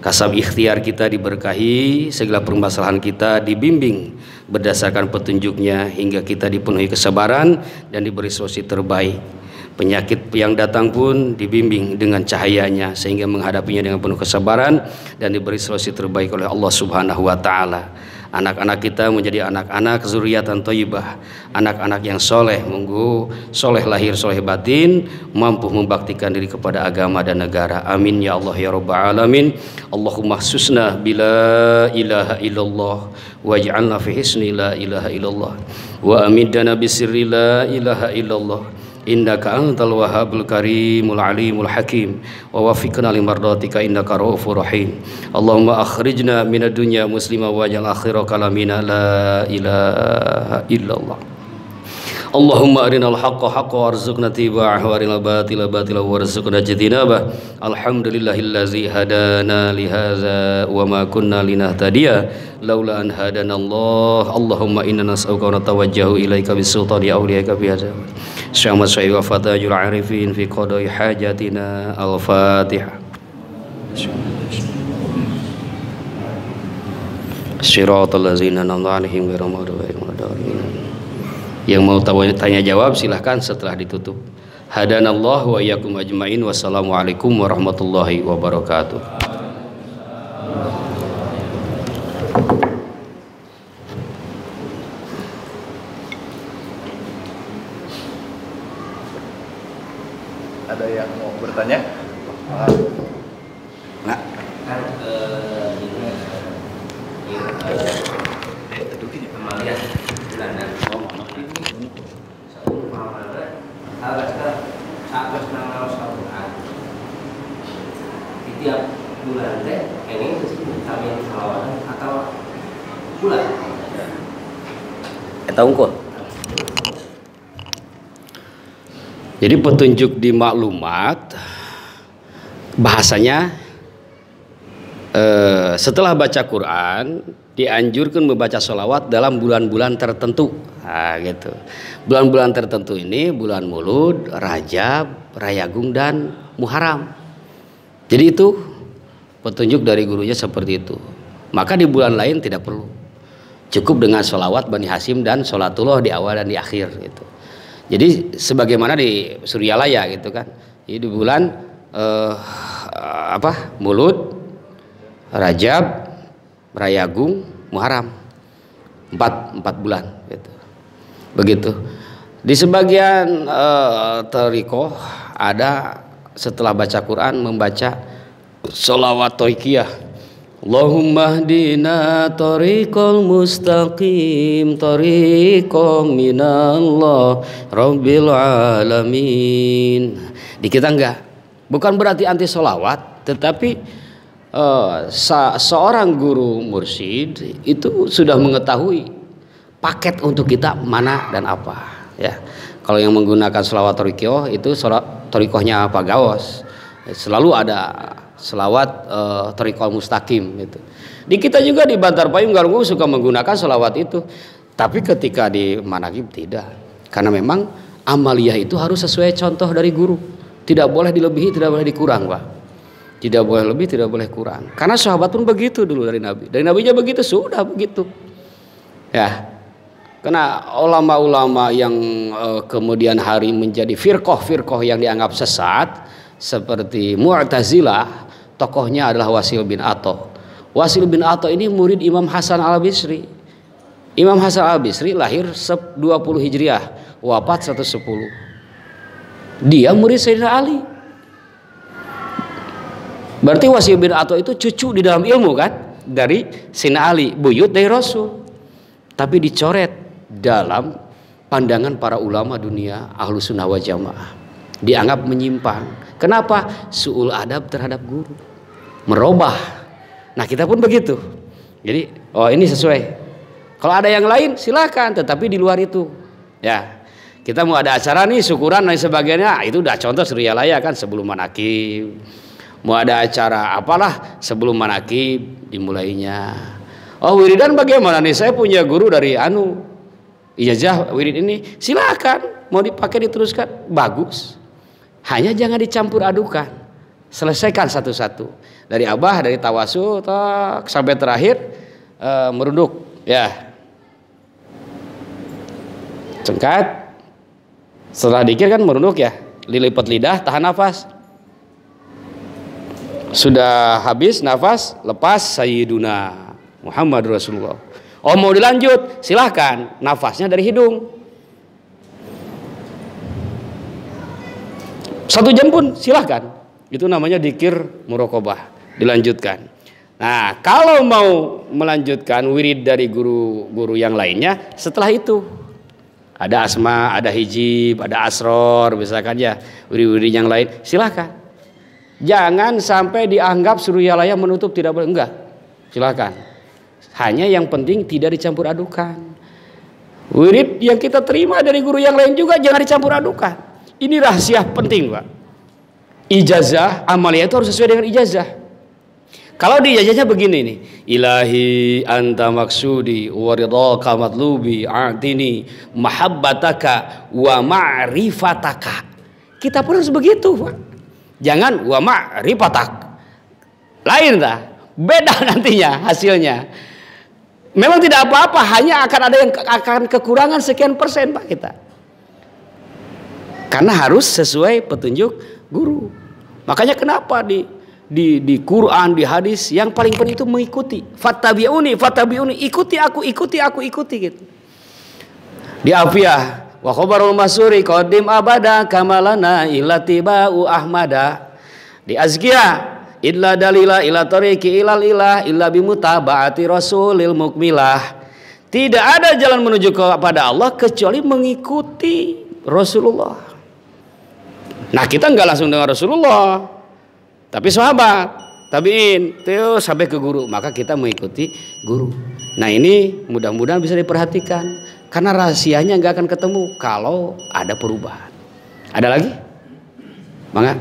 kasab ikhtiar kita diberkahi, segala permasalahan kita dibimbing berdasarkan petunjuknya hingga kita dipenuhi kesabaran dan diberi solusi terbaik. Penyakit yang datang pun dibimbing dengan cahayanya sehingga menghadapinya dengan penuh kesabaran dan diberi solusi terbaik oleh Allah Subhanahu wa taala. Anak-anak kita menjadi anak-anak zuriatan thayyibah, anak-anak yang soleh, soleh lahir soleh batin, mampu membaktikan diri kepada agama dan negara. Amin ya Allah ya rabbal alamin. Allahumma susna bila ilaha illallah waj'alna fi hisni la ilaha illallah wa amidna bisirri la ilaha illallah. Innaka antal wahhabul karimul alimul hakim wa wafiqna limardatika innaka raufur rahim. Allahumma akhrijna minad dunya muslimah waj'al akhira kalamina la ilaha illallah. Allahumma arinal haqqa haqqa warzuqna tiba'ah wa arinal batila batila warzuqna ijtinabah. Alhamdulillahillazi hadana li hadza wa ma kunna linahtadiya laula an hadana Allah. Allahumma inna nas'aluka wa natawajjahu ilaika bisultani awliyaika bi hadza. Syamma syai wa fatajul arifin fi qada'i hajatina. Al-Fatihah. Shiratal ladzina an'amta 'alaihim ghairil maghdubi 'alaihim waladdallin. Yang mau tanya jawab silahkan setelah ditutup. Hadanallahu wa iyyakum ajmain. Wassalamualaikum warahmatullahi wabarakatuh. Ada yang mau bertanya? Nah, tiap bulan teh ini kami salawatan atau bulan eta unggul. Jadi petunjuk di maklumat bahasanya setelah baca Quran dianjurkan membaca sholawat dalam bulan-bulan tertentu. Nah, gitu. Bulan-bulan tertentu ini bulan Maulud, Rajab, Rayagung dan Muharram. Jadi itu petunjuk dari gurunya seperti itu. Maka di bulan lain tidak perlu. Cukup dengan sholawat Bani Hasyim dan sholatullah di awal dan di akhir gitu. Jadi sebagaimana di Suryalaya gitu kan. Jadi di bulan Maulud, Rajab, Rayagung, Muharram. 4 bulan gitu. Begitu. Di sebagian thariqah ada setelah baca Quran membaca sholawat toikiyah. Allahumma hdina tariqal mustaqim tariqam minallah rabbil alamin. Di kita enggak. Bukan berarti anti sholawat, tetapi seorang guru mursyid itu sudah mengetahui paket untuk kita mana dan apa ya. Kalau yang menggunakan sholawat thariqah itu thariqahnya Pak Gawas selalu ada selawat thariqal mustaqim gitu. Di kita juga di Bantar Payung Galunggung suka menggunakan sholawat itu, tapi ketika di manaqib tidak, karena memang amaliyah itu harus sesuai contoh dari guru, tidak boleh dilebihi, tidak boleh dikurang, Pak. Tidak boleh lebih, tidak boleh kurang. Karena sahabat pun begitu dulu dari Nabi. Dari Nabinya begitu, sudah begitu. Ya. Karena ulama-ulama yang kemudian hari menjadi firqah yang dianggap sesat seperti Mu'tazilah, tokohnya adalah Wasil bin Atha. Wasil bin Atha ini murid Imam Hasan al-Bisri. Imam Hasan al-Bisri lahir 20 Hijriah, wafat 110. Dia murid Sayyidina Ali. Berarti Wasil bin Atha itu cucu di dalam ilmu kan dari Sayyidina Ali, buyut dari Rasul. Tapi dicoret dalam pandangan para ulama dunia ahlu sunnah wa jamaah, dianggap menyimpang. Kenapa? Su'ul adab terhadap guru, merubah. Nah kita pun begitu. Jadi ini sesuai. Kalau ada yang lain silakan, tetapi di luar itu ya. Kita mau ada acara nih syukuran dan sebagainya, itu udah contoh Suryalaya kan sebelum manaqib. Mau ada acara apalah sebelum manaqib dimulainya. Oh wiridan bagaimana nih? Saya punya guru dari ijazah wirid ini, silakan mau dipakai diteruskan, bagus. Hanya jangan dicampur adukan. Selesaikan satu-satu. Dari Abah, dari tawasul sampai terakhir merunduk ya. Cengkat. Setelah dikir kan merunduk ya. Dilipat lidah, tahan nafas. Sudah habis nafas, lepas Sayyiduna Muhammad Rasulullah. Oh mau dilanjut, silahkan. Nafasnya dari hidung. 1 jam pun silahkan. Itu namanya dzikir muraqabah. Dilanjutkan. Nah kalau mau melanjutkan wirid dari guru-guru yang lainnya, setelah itu ada asma, ada hijib, ada asror, misalkan ya wirid-wirid yang lain, silahkan. Jangan sampai dianggap Suruyalaya menutup, tidak boleh, enggak. Silahkan. Hanya yang penting tidak dicampur adukan. Wirid yang kita terima dari guru yang lain juga jangan dicampur adukan. Ini rahasia penting, Pak. Ijazah amaliyah itu harus sesuai dengan ijazah. Kalau di ijazahnya begini nih, ilahi anta maksudi wa ridhaka matlubi a'tini mahabbataka wa ma'rifataka. Kita pun harus begitu, Pak. Jangan wa ma'rifatak. Lain dah, beda nantinya hasilnya. Memang tidak apa-apa, hanya akan ada yang akan kekurangan sekian persen, Pak, kita. Karena harus sesuai petunjuk guru. Makanya kenapa di Quran, di hadis yang paling penting itu mengikuti. Fattabi'uni, ikuti aku gitu. Di Afiyah wa khabarul masuri qadim abada kamalana illa tibau ahmada. Di Azkiyah illa dalila ila tariqi ilal ilah illa bimutaba'ati rasulil mukmilah. Tidak ada jalan menuju kepada Allah kecuali mengikuti Rasulullah. Nah kita nggak langsung dengan Rasulullah, tapi sahabat, tabiin, terus sampai ke guru, maka kita mengikuti guru. Nah ini mudah-mudahan bisa diperhatikan, karena rahasianya nggak akan ketemu kalau ada perubahan. Ada lagi? Mangga.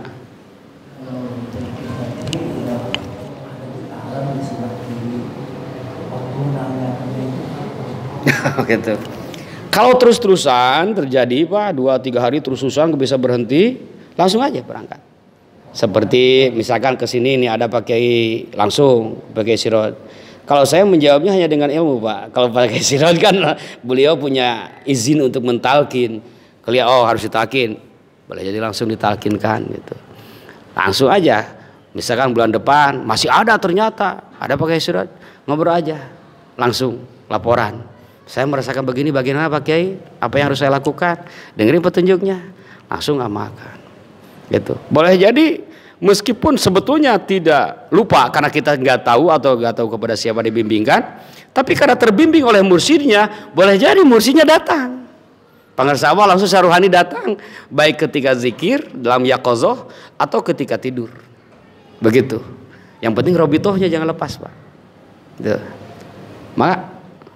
Gitu. Kalau terus-terusan terjadi, Pak, 2-3 hari terus-terusan bisa berhenti, langsung aja berangkat. Seperti misalkan ke sini nih ada pakai langsung pakai sirot. Kalau saya menjawabnya hanya dengan ilmu, Pak. Kalau pakai sirot kan beliau punya izin untuk mentalkin. Kalian harus ditalkin. Boleh jadi langsung ditalkinkan gitu. Langsung aja. Misalkan bulan depan masih ada, ternyata ada pakai sirot, ngobrol aja. Langsung laporan. Saya merasakan begini, bagaimana Pak Kiai? Apa yang harus saya lakukan? Dengerin petunjuknya. Langsung amalkan. Gitu. Boleh jadi meskipun sebetulnya tidak lupa karena kita nggak tahu atau nggak tahu kepada siapa dibimbingkan, tapi karena terbimbing oleh mursyidnya, boleh jadi mursyidnya datang. Pangersawah langsung saruhani datang, baik ketika zikir dalam yaqozoh atau ketika tidur. Begitu. Yang penting robitohnya jangan lepas, Pak. Gitu. Maka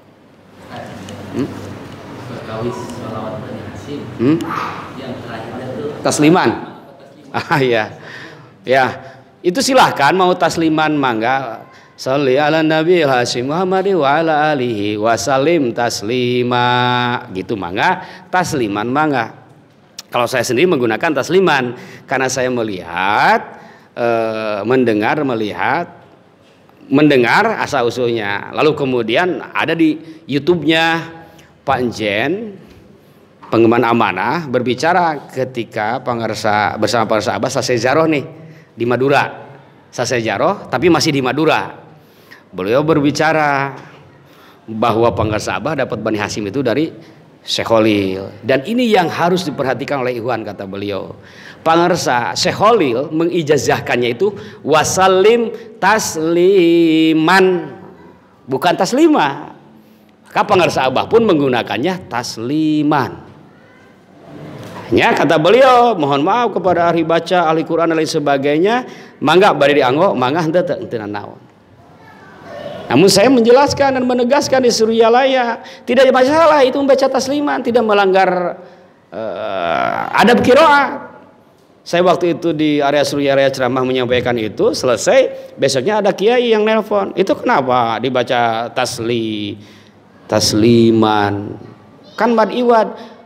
berkawis sholawat Bani Hasyim yang terakhirnya itu tasliman. Ya, itu silahkan mau tasliman mangga. Sholli ala Nabi Hasyim Muhammad wa ala alihi wasallim taslima. Gitu mangga, tasliman mangga. Kalau saya sendiri menggunakan tasliman karena saya melihat, mendengar asal usulnya. Lalu kemudian ada di YouTube-nya Pak Njen, pengemban amanah, berbicara ketika bersama para sahabat selesai ziarah nih di Madura. Selesai ziarah tapi masih di Madura. Beliau berbicara bahwa Pangersabah dapat Bani Hasyim itu dari Syekh Khalil. Dan ini yang harus diperhatikan oleh Ikhwan, kata beliau. Pangersa Syekh Khalil mengijazahkannya itu wasallim tasliman, bukan taslima. Maka Pangersabah pun menggunakannya tasliman. Ya, kata beliau, mohon maaf kepada ahli baca, ahli Quran dan lain sebagainya, mangga bari dianggo, mangga henteu teu naon. Namun saya menjelaskan dan menegaskan di Suruyalaya, tidak ada masalah itu membaca tasliman, tidak melanggar adab qiraat. Saya waktu itu di area Suruyalaya ceramah menyampaikan itu, selesai, besoknya ada kiai yang nelpon. Itu kenapa dibaca tasliman? Kan mad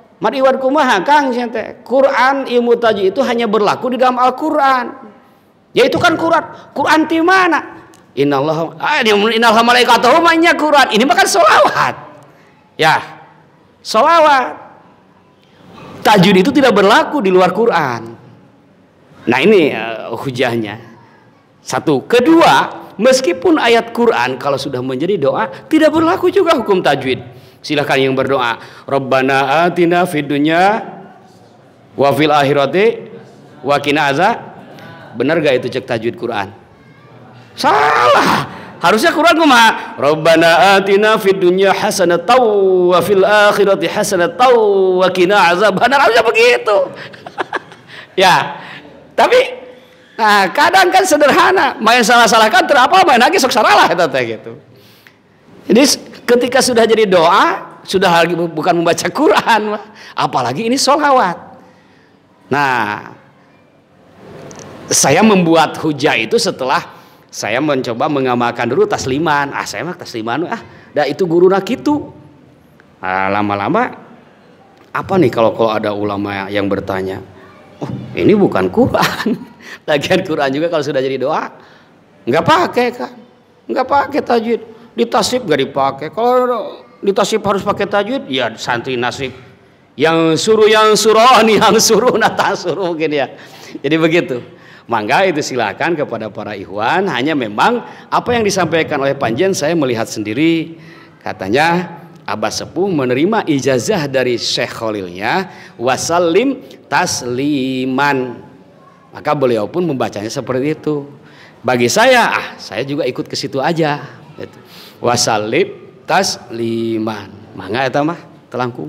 iwad kumaha Kang? Quran ilmu tajwid itu hanya berlaku di dalam Al-Quran. Ya itu kan Quran. Quran di mana? Innal malaikatahu mainnya Quran. Ini makan sholawat. Ya, sholawat. Tajwid itu tidak berlaku di luar Quran. Nah ini hujahnya. Satu. Kedua, meskipun ayat Quran kalau sudah menjadi doa tidak berlaku juga hukum tajwid. Silahkan yang berdoa. Rabbana atina fid dunya wa fil akhirati wa qina azab. Benar gak itu cek tajwid Quran? Salah. Harusnya Quran kumaha? Rabbana atina fid dunya hasanatan wa fil akhirati hasanatan wa qina azabannar. Harusnya begitu. Ya. Tapi nah, kadang kan sederhana, main salah-salahkan terapa main lagi sok saralah eta teh gitu. Jadi ketika sudah jadi doa, sudah bukan membaca Quran, apalagi ini sholawat. Nah, saya membuat hujah itu setelah saya mencoba mengamalkan dulu tasliman. Saya mah tasliman dah itu guruna kitu. Lama-lama apa nih kalau ada ulama yang bertanya, oh ini bukan Quran. Lagian Quran juga kalau sudah jadi doa nggak pakai kan, nggak pakai tajwid. Di tasib nggak dipakai. Kalau di tasib harus pakai tajwid, ya santri nasib. Yang suruh nih, yang suruh natang suruh mungkin ya. Jadi begitu. Mangga itu silakan kepada para ikhwan. Hanya memang apa yang disampaikan oleh Panjen saya melihat sendiri. Katanya Abah Sepuh menerima ijazah dari Syekh Khalilnya, wasallim tasliman. Maka beliau pun membacanya seperti itu. Bagi saya, saya juga ikut ke situ aja. Wasallim tasliman. Mangga eta mah telangkung.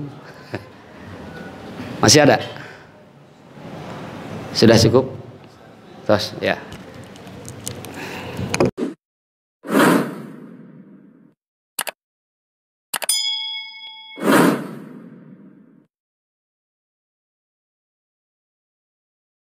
Masih ada? Sudah cukup? Terus ya.